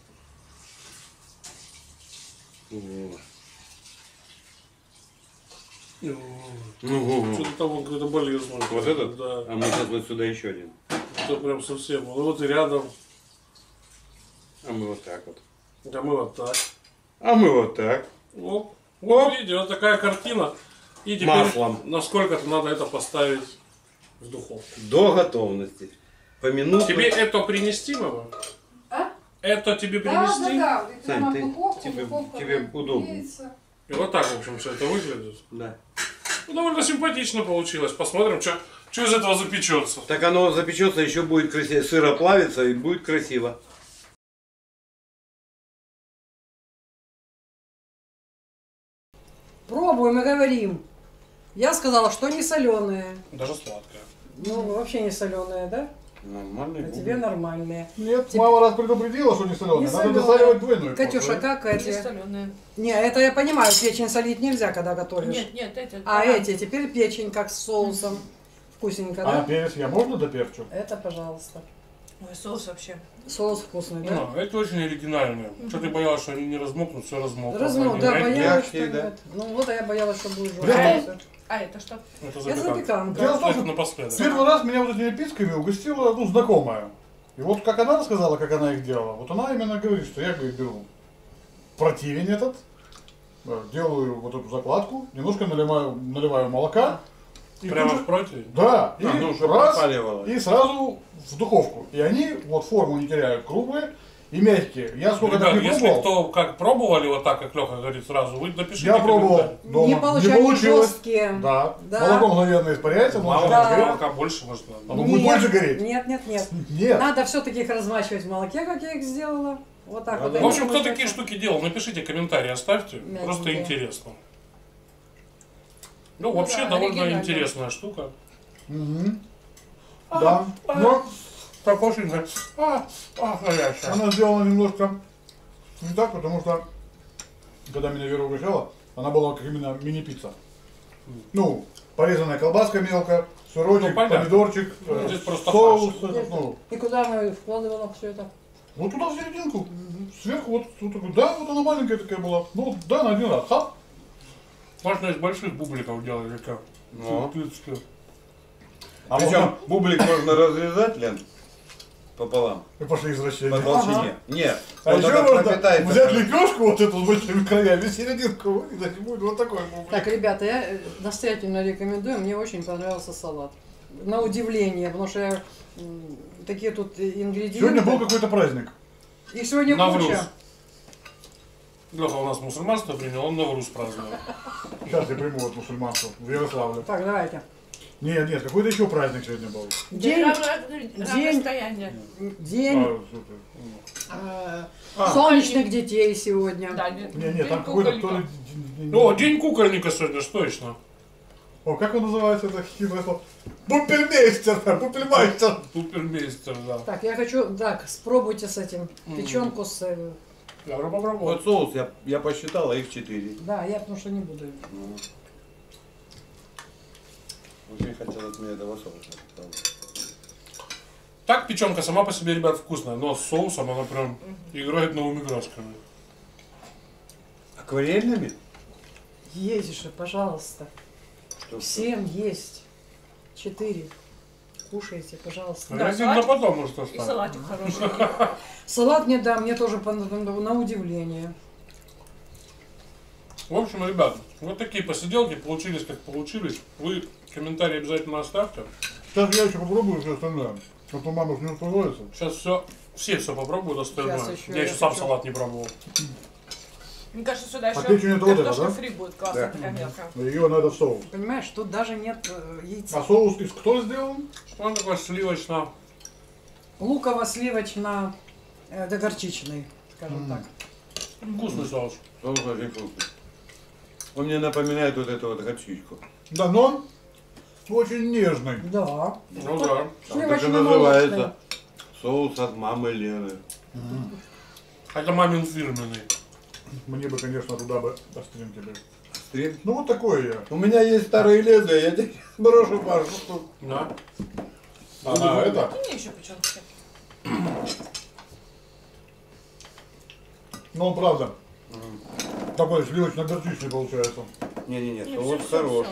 B: Ну,
C: Что-то там он какой-то болезненный.
B: вот этот?
C: Да.
B: А мы сейчас вот сюда еще один.
C: Это прям совсем. Ну вот и рядом.
B: А мы вот так вот.
C: Да мы вот так.
B: А мы вот так.
C: Оп. Вот видите, вот такая картина. И теперь
B: Маслом.
C: насколько-то надо это поставить в духовку.
B: До готовности. Помянуть.
C: Тебе это принести, мама?
A: А?
C: Это тебе
A: Да,
C: принести?
A: да, да. И
B: Сань,
A: прямо
B: ты-
A: в духовку,
B: тебе-
A: духовка
B: тебе
A: нагреется.
B: удобно.
C: И вот так, в общем, все это выглядит.
B: Да.
C: Ну, довольно симпатично получилось. Посмотрим, что из этого запечется.
B: Так оно запечется, еще будет красиво. Сыр оплавится и будет красиво.
A: Пробуем и говорим. Я сказала, что не соленые.
C: Даже сладкое.
A: Ну, вообще не соленые, да?
B: Нормальный
A: А тебе нормальные.
D: Нет,
A: Теперь-
D: мама раз предупредила, что не соленые.
A: Не
D: Надо
A: соленые.
D: досаливать двойную.
A: Катюша,
D: порцию.
A: как эти?
E: Соленые.
A: Не, это я понимаю, печень солить нельзя, когда готовишь.
E: Нет, нет, эти.
A: А
E: ага.
A: эти, теперь печень как с соусом. Вкусненько,
D: А
A: да?
D: перец я можно доперчу?
A: Это, пожалуйста.
E: Ой, соус вообще.
A: Соус вкусный, да?
C: Ну, это очень оригинальное. Что ты боялась, что они не размокнут, все размокло.
A: Размок,
C: Они
A: да,
C: мягкие.
A: боялась, что
B: мягкие, да.
A: нет. Ну вот, а я боялась, что будет
D: Да.
A: жёстко.
E: А это что?
C: Это
A: Это
C: запеканка.
A: запеканка.
D: Дело в том,
C: Это
D: что
C: напоследок.
D: первый раз меня вот этими пиццами угостила, ну, знакомая. И вот как она рассказала, как она их делала, вот она именно говорит, что я, говорит, беру противень этот, э, делаю вот эту закладку, немножко наливаю, наливаю молока. И
C: Прямо
D: тут
C: в
D: же-
C: противень?
D: Да, и
B: А, ну, чтобы
D: раз,
B: пропаливало.
D: и сразу в духовку. И они вот форму не теряют, круглые и мягкие. Я сколько
C: Ребят,
D: так не
C: если
D: пробовал,
C: кто как пробовали вот так, как Леха говорит сразу, вы напишите
D: я пробовал
C: комментарий.
D: дома,
A: Не
D: не
A: получались
D: получилось.
A: жесткие.
D: Да.
A: Да.
D: Молоко мгновенно испаряется, но
C: Мало
D: начинает
A: Да.
D: гореть.
C: молока больше, может,
D: А
C: надо.
D: ну, будет больше гореть?
A: Нет, нет, нет.
D: Нет.
A: Надо все-таки их размачивать в молоке, как я их сделала. Вот так
B: Да,
A: вот.
B: да.
A: они
C: В общем, кто
A: получаются.
C: такие штуки делал, напишите комментарии, оставьте.
A: Мягенькие.
C: Просто интересно. Ну,
E: Ну
C: вообще,
E: да,
C: довольно
E: оригинально.
C: интересная штука.
D: Мгм. Да. Но
C: Так очень, а, а, горячая.
D: она сделана немножко не так, потому что когда меня Вера угощала, она была как именно мини-пицца. Ну, порезанная колбаска мелко, сырочек,
C: Ну, понятно.
D: помидорчик,
C: Ну,
D: э,
C: здесь просто
D: соус.
C: фарш.
D: этот, ну,
A: И куда мы вкладывала все это?
D: вот туда в серединку. Сверху вот, вот такой. Да, вот она маленькая такая была. Ну, да, на один раз. Хап.
C: Можно из больших бубликов делать, как
B: Ну.
C: птички.
D: А
B: Причем
D: можно-
B: бублик можно разрезать, Лен, пополам.
D: И пошли извращения.
B: По толщине. Нет.
D: А
B: он
D: еще
B: тогда
D: можно
B: пропитается.
D: взять лепешку вот эту с большими краями, серединку вырезать, и будет вот такой бублик.
A: Так, ребята, я э, настоятельно рекомендую. Мне очень понравился салат. На удивление, потому что я, м, такие тут ингредиенты.
D: Сегодня был какой-то праздник.
A: Их сегодня
C: Навруз.
A: куча.
C: Леха у нас мусульманство принял, он Навруз празднует.
D: Сейчас я приму вот мусульманство в Ярославле.
A: Так, давайте.
D: Нет, нет, какой-то еще праздник сегодня был.
A: День,
E: День. Расстояние.
A: день
D: А, супер.
A: э,
D: А.
A: солнечных детей сегодня.
E: Да,
D: Не, не,
E: день
D: там какой-то
E: кукольника.
D: то ли...
C: О, день кукольника сегодня, ж точно.
D: О, как он называется, это хитрое слово? Бупельмейстер, бупельмайстер.
C: Супермейстер, да.
A: Так, я хочу, так, спробуйте с этим печенку с... э,
C: Я уже попробовал.
B: Вот соус я, я посчитал, а их четыре.
A: Да, я потому что не буду.
B: Очень хотелось мне этого соуса.
C: Так печенка сама по себе, ребят, вкусная, но с соусом она прям играет новыми красками.
B: Акварельными?
A: Есть же, пожалуйста.
B: Что,
A: Всем есть. Четыре. Кушайте, пожалуйста.
E: Да,
C: Один на
E: салатик.
C: потом может
E: И
C: оставить.
E: салатик хороший.
A: Салат мне, да, мне тоже по- на удивление.
C: В общем, ребят, вот такие посиделки получились, как получились. Вы комментарии обязательно оставьте.
D: Сейчас я еще попробую все остальное. А то мама же не успокоится.
C: Сейчас все, все все попробуют остальное.
A: Щас еще
C: я
A: я
C: еще сам
A: хочу.
C: салат не пробовал.
E: Мне кажется, сюда
D: А
E: еще
D: печень это вот это,
E: картошка
D: да?
E: фри будет классно,
B: Да.
E: такая мелкая.
D: Ее надо в соус.
A: Понимаешь, тут даже нет э, яйца.
D: А соус из кто сделан?
C: Что он такой сливочно?
A: Луково-сливочно, э, да горчичный, скажем
D: М.
A: так.
C: Вкусный соус.
B: Соус очень вкусный. Он мне напоминает вот эту вот горчичку.
D: Да, но очень нежный.
A: Да.
C: Ну да.
B: Там так и
A: Сливочно-молочный.
B: называется. Соус от мамы Лены.
C: Это мамин фирменный.
D: Мне бы, конечно, туда бы остринки бы.
B: Стрель.
D: Ну вот такое я.
B: У меня есть старые лезвия, я тебе брошу пару штук.
C: Да.
D: Она это,
E: Ну, мне еще печенки.
D: ну он правда, такой сливочно-горчичный получается.
B: Не-не-не,
E: Не,
B: соус
E: всё, всё,
B: хорош.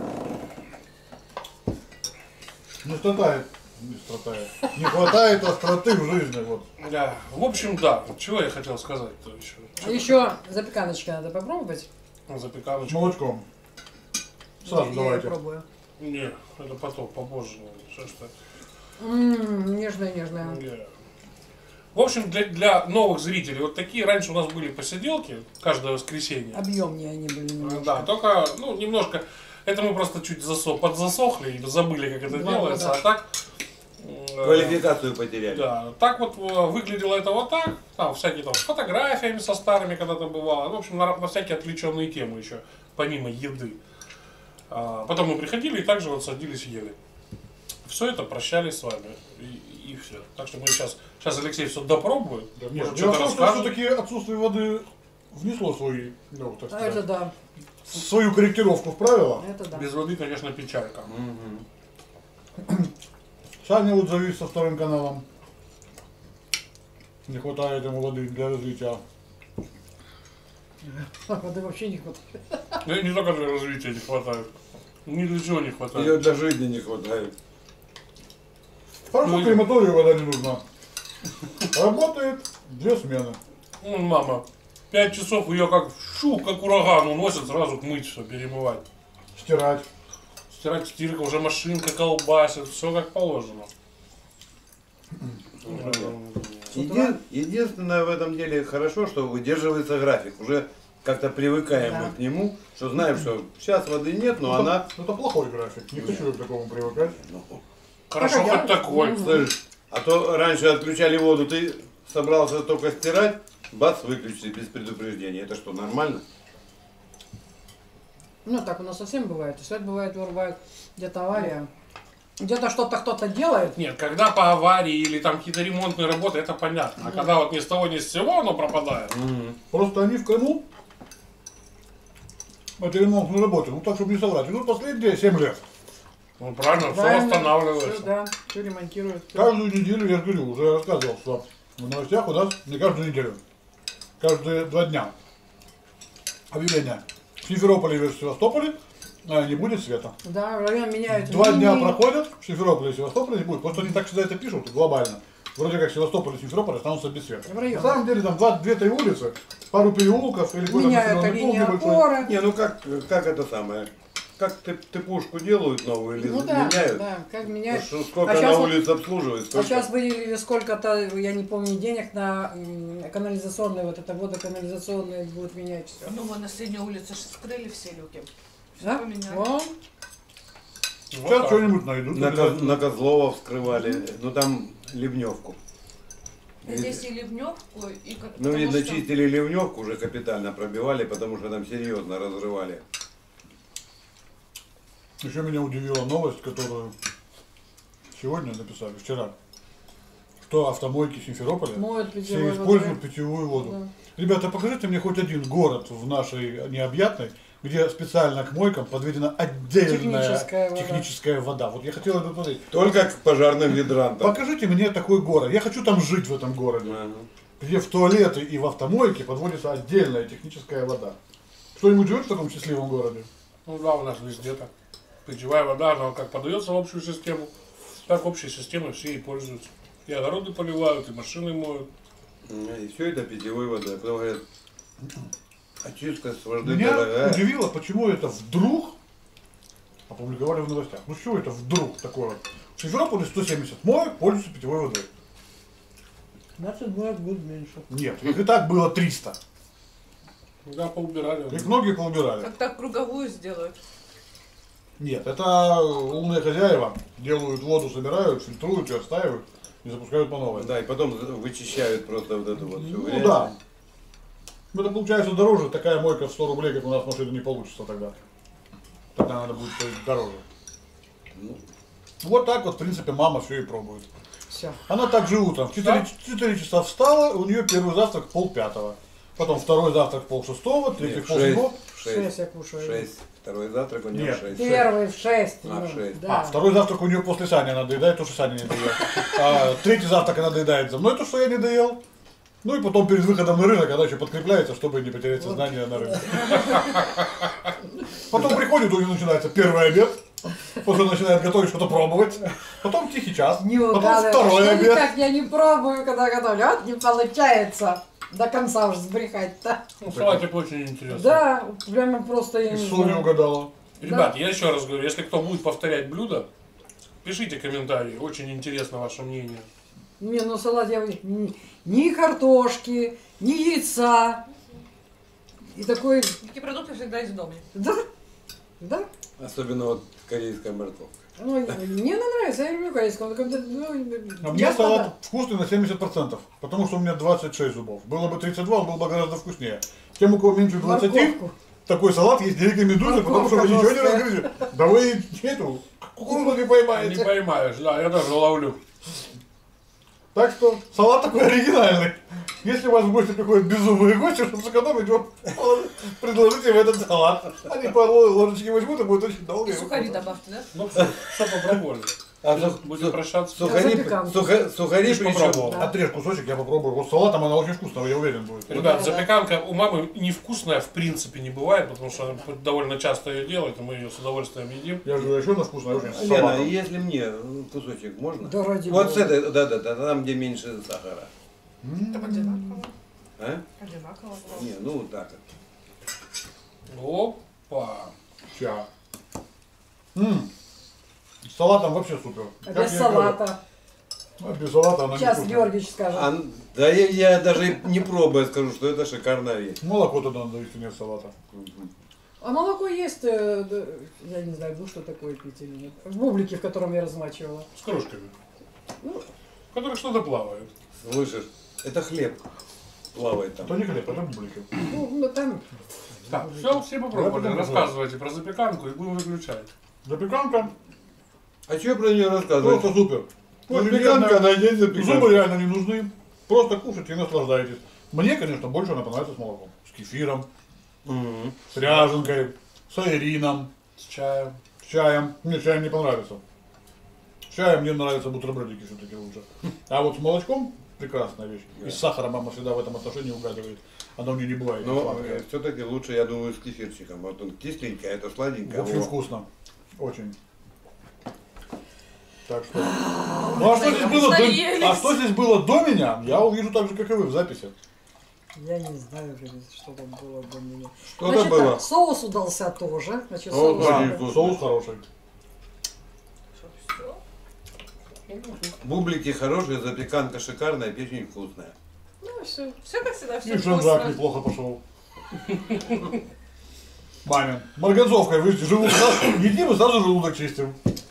E: всё.
D: Не страдает, не страдает. Не хватает остроты в жизни, вот.
C: Да. В общем, да. Чего я хотел сказать-то еще?
A: А еще запеканочка надо попробовать.
D: С
C: Запеканочку.
D: молочком. Сразу
A: Я
D: давайте.
A: пробую.
C: Не, это потом, попозже. Что ж так.
A: М, Нежная-нежная.
C: Не. В общем, для, для новых зрителей, вот такие раньше у нас были посиделки каждое воскресенье.
A: Объемнее они были немножко.
C: Да, только, ну, немножко, это мы просто чуть засох, подзасохли и забыли, как это
A: Да,
C: делается,
A: да, да.
C: а так... э,
B: Квалификацию потеряли.
C: Да, так вот э, выглядело это вот так, там всякие там с фотографиями со старыми когда-то бывало, в общем, на, на всякие отвлеченные темы еще, помимо еды. А, потом мы приходили и также вот садились и ели. Все это прощались с вами и, и все. Так что мы сейчас, сейчас Алексей все допробует,
D: Да,
C: может,
D: нет, дело в
C: что-то
D: том, что
C: расскажет.
D: все-таки отсутствие воды внесло свой, ну, так
A: А
D: сказать,
A: это да.
D: свою корректировку в правила.
A: Это да.
C: Без воды, конечно, печалька.
B: Мгм.
D: Саня вот завис со вторым каналом. Не хватает ему воды для развития.
A: Воды вообще не хватает.
C: Ну, и не только для развития не хватает. Ни для чего не хватает.
B: Ее для жизни не хватает.
D: Хорошо,
C: Ну и-
D: крематорию вода не нужна. Работает две смены.
C: Ну, мама, пять часов ее как шу, как ураган уносит, сразу мыть все, перемывать.
D: Стирать.
C: Стирать стирка, уже машинка колбасит, все как положено.
B: Еди- Единственное в этом деле хорошо, что выдерживается график. Уже как-то привыкаем
A: Да.
B: мы к нему, что знаем, что сейчас воды нет, но
D: это,
B: она...
D: это плохой график. Не хочу я к такому привыкать.
B: Ну,
C: Хорошо,
A: Так, а
C: хоть
A: я-
C: такой.
A: Мгм.
B: слышь, а то раньше отключали воду, ты собрался только стирать, бац, выключили без предупреждения. Это что, нормально?
A: Ну так у нас совсем бывает. И свет бывает, вырубает. Где-то авария. Где-то что-то кто-то делает.
C: Нет, когда по аварии или там какие-то ремонтные работы, это понятно. А когда вот ни с того ни с сего оно пропадает.
D: Просто они в Крыму, это ремонтные работы, ну так, чтобы не соврать, идут последние семь лет.
C: Ну правильно, все
A: Правильно.
C: восстанавливается.
A: Всё, да, все ремонтируют. всё.
D: Каждую неделю, я же говорю, уже рассказывал, что в новостях у нас не каждую неделю, каждые два дня объявление. В Симферополе и в Севастополе а, не будет света.
A: Да, район меняют.
D: Два дня
A: линии.
D: проходят, в Симферополе и Севастополе не будет. Просто они так всегда это пишут глобально. Вроде как Севастополь и Симферополь останутся без света.
A: В районе.
D: На самом деле там два- две-три улицы, пару переулков или какой-то
A: Меняют
D: населенный пункт
A: линии
D: небольшой.
A: опоры.
B: Не, ну как, как это самое? Как ты, ты пушку делают новую или
A: Ну да,
B: меняют?
A: да, как
B: Ну,
A: меняют.
B: что, сколько
A: А
B: на
A: щас вот-
B: улице обслуживает,
A: А
B: столько.
A: сейчас выделили сколько-то, я не помню, денег на м, канализационные, вот это водоканализационные будут менять все.
E: Ну, вон на средней улице ж скрыли все люки. Все
A: Да?
E: поменяли.
A: Вон.
C: Вот
D: Сейчас
C: так.
D: что-нибудь найдут.
B: На, Коз-
D: обязательно.
B: на Козлова вскрывали, ну там ливневку.
E: Здесь и ливневку, и как
B: Ну,
E: потому
B: видно,
E: что-
B: чистили ливневку, уже капитально пробивали, потому что там серьезно разрывали.
D: Еще меня удивила новость, которую сегодня написали, вчера, что автомойки Симферополя
A: Моют
D: все
A: питьевой
D: используют
A: водой.
D: питьевую воду.
A: Да.
D: Ребята, покажите мне хоть один город в нашей необъятной, где специально к мойкам подведена отдельная
A: Техническая вода.
D: техническая вода. Вот я хотел это посмотреть.
B: Только к пожарным гидрантам.
D: Покажите мне такой город. Я хочу там жить в этом городе,
B: Ага.
D: где в туалеты и в автомойке подводится отдельная техническая вода. Кто-нибудь живет в таком счастливом городе?
C: Ну да, у нас везде так. Питьевая вода, она как подается в общую систему, так общей системой все и пользуются. И огороды поливают, и машины моют.
B: И все это питьевой водой. Потом говорят, очистка с воды
D: Меня
B: дорогая.
D: удивило, почему это вдруг опубликовали в новостях. Ну что это вдруг такое? В Симферополе сто семьдесят моек пользуются питьевой водой.
A: Значит, моют будет меньше.
D: Нет, их и так было триста.
C: Да, поубирали.
D: Их многие поубирали.
E: Как так круговую сделают.
D: Нет, это умные хозяева делают воду, собирают, фильтруют и отстаивают и запускают по новой.
B: Да, и потом вычищают просто вот эту вот всю
D: Ну
B: грязь.
D: да. Это получается дороже, такая мойка в сто рублей, как у нас в машине, не получится тогда. Тогда надо будет стоить дороже.
B: Ну,
D: Вот так вот, в принципе, мама все и пробует.
A: Все.
D: Она так же утром. В четыре, четыре часа встала, у нее первый завтрак в пол пятого. Потом второй завтрак в пол шестого, третий
B: нет,
D: в
B: в
D: пол
B: шесть,
D: седьмого.
B: в
A: Шесть
B: шесть.
A: я кушаю.
B: Шесть. Второй завтрак у нее
D: Нет.
B: шесть.
A: Первый в шесть.
B: А,
A: ну,
B: в шесть.
A: Да.
D: А, второй завтрак у нее после Сани она доедает, то, что Саня не доел. А, третий завтрак она доедает за мной, то, что я не доел. Ну и потом перед выходом на рынок она еще подкрепляется, чтобы не потерять сознание на рынке. Потом приходит, у нее начинается первый обед. После начинает готовить что-то пробовать. Потом тихий час.
A: Не
D: Потом
A: угадывай,
D: второй
A: что
D: обед.
A: никак я не пробую, когда готовлю. Вот не получается до конца уже сбрехать-то.
C: Ну, салатик очень интересный.
A: Да, прямо просто я
D: И
A: не
D: соль не
A: знаю.
D: угадала.
C: Ребят, я еще раз говорю, если кто будет повторять блюдо, пишите комментарии, очень интересно ваше мнение.
A: Не, ну салат я ни, ни картошки, ни яйца. И такой,
E: Такие продукты всегда из дома.
A: да, да.
B: Особенно вот корейская морковка.
A: Ну, мне она нравится, я люблю корейского. Когда, ну,
D: А мне
A: часто
D: салат
A: да.
D: вкусный на семьдесят процентов, потому что у меня двадцать шесть зубов. Было бы тридцать два, он был бы гораздо вкуснее. Тем, у кого меньше двадцати,
A: Морковку.
D: такой салат есть не рекомендую, потому что вы
A: Морковка
D: ничего не
A: жесткая.
D: разгрызете. Да вы эту кукурузу не
C: Не
D: поймаете.
C: поймаешь, да, я даже ловлю.
D: Так что салат такой оригинальный. Если у вас в гости приходят беззубые гости, чтобы сэкономить, вот предложите им этот салат. Они по ложечке возьмут, и будет очень долго.
E: И сухари добавьте, да?
C: Ну, все, все попробовали.
B: А
C: Будем-
B: су-
C: Будем
B: су-
C: прощаться.
B: Сухари,
A: запеканку.
B: суха- сухари
C: Ты ж
B: причем.
C: попробовал.
A: Да.
D: Отрежь кусочек, я попробую. Вот с салатом она очень вкусная, я уверен будет.
C: Ребят,
A: Да.
C: запеканка у мамы невкусная в принципе не бывает, потому что она довольно часто ее делает, и мы ее с удовольствием едим.
D: Я же говорю, еще она вкусная, очень с
B: Лена,
D: салатом.
B: если мне кусочек можно?
A: Да ради
B: Вот
A: бога.
B: с этой, да, да, да, там, где меньше сахара.
E: Так одинаково.
B: А?
E: Одинаково.
B: Не, ну вот так вот.
C: Опа.
D: Ща. М. С салатом вообще супер.
A: А
D: Как
A: без
D: я
A: салата.
D: говорю, а без салата она не
A: Сейчас
D: вкусная.
A: Георгиевич скажет.
B: А, да я, я даже не пробуя скажу, что это шикарная вещь.
D: Молоко туда надо, если нет салата.
A: А молоко есть, э, да, я не знаю, ну что такое пить или нет. В бублике, в котором я размачивала.
C: С кружками.
A: Ну.
C: В которых что-то плавает.
B: Слышишь? Это хлеб плавает там.
D: Это не хлеб, это бублики.
A: Ну, ну там,
C: Так, все, все попробовали.
D: потом
C: Рассказывайте про запеканку и будем выключать.
D: Запеканка
B: А что про нее рассказывать?
D: просто супер.
B: Запеканка, найдите
D: Зубы
B: запеканку.
D: реально не нужны. Просто кушайте и наслаждайтесь. Мне, конечно, больше она понравится с молоком. С кефиром,
B: Мгм.
D: с ряженкой, с айрином,
C: С чаем.
D: с чаем. Мне чай не понравится. С чаем мне нравятся бутербродики все-таки лучше. А вот с молочком прекрасная вещь. И с сахаром мама всегда в этом отношении угадывает. Она у нее не бывает.
B: Но
D: сладкая.
B: все-таки лучше, я думаю, с кефирчиком. Вот он кисленький, а это сладенькое.
D: Очень
B: Во.
D: вкусно. Очень. Так что. Ну а что здесь было до...
E: наелись.
D: А что здесь было до меня, я увижу так же, как и вы в записи.
A: я не знаю, что там было до меня.
B: Что-то
A: Значит,
B: было.
A: так, соус удался тоже. Значит,
B: О,
A: соус.
B: да.
D: Да,
B: Очень вкусно.
D: соус хороший.
B: Бублики хорошие, запеканка шикарная, печень вкусная.
E: Ну, все. Все как всегда, все
D: И шанзак
E: вкусно.
D: неплохо пошел. Мамин. Марганцовкой вы желудок. Едим и сразу желудок чистим.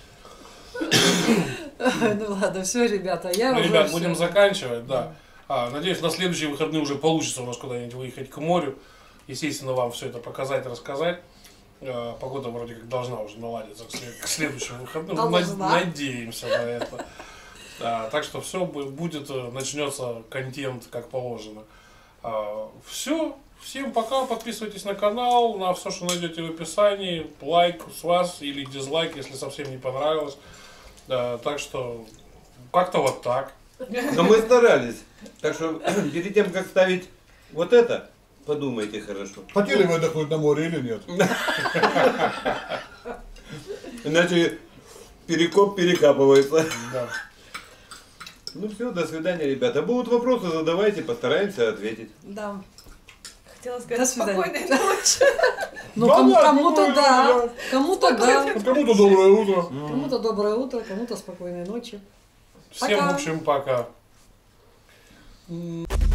A: Ну ладно, все, ребята, я
C: Ну,
A: уже
C: ребят,
A: всё.
C: будем заканчивать, да. А, надеюсь, на следующие выходные уже получится у нас куда-нибудь выехать к морю. Естественно, вам все это показать, рассказать. Э, Погода вроде как должна уже наладиться к след- к следующим выходным. Мы над-
A: Должна.
C: надеемся на это. Да, так что все будет, э, начнется контент как положено. Все. Всем пока. Подписывайтесь на канал, на все, что найдете в описании. Лайк с вас или дизлайк, если совсем не понравилось. Да, так что как-то вот так.
B: Но мы старались. Так что перед тем, как ставить вот это, подумайте хорошо.
D: Хотели вы отдохнуть на море или нет?
B: Иначе перекоп перекапывается.
C: Да.
B: Ну все, до свидания, ребята. Будут вопросы, задавайте, постараемся ответить.
A: Да.
E: Хотела
A: До
E: сказать
A: свидания.
E: спокойной ночи.
A: Ну,
D: Да
A: кому,
D: ладно,
A: кому-то
D: спокойной
A: да,
D: ночи.
A: кому-то да,
D: Вот кому-то доброе утро.
A: кому-то доброе утро, кому-то спокойной ночи.
C: Всем,
A: Пока.
C: в общем, пока.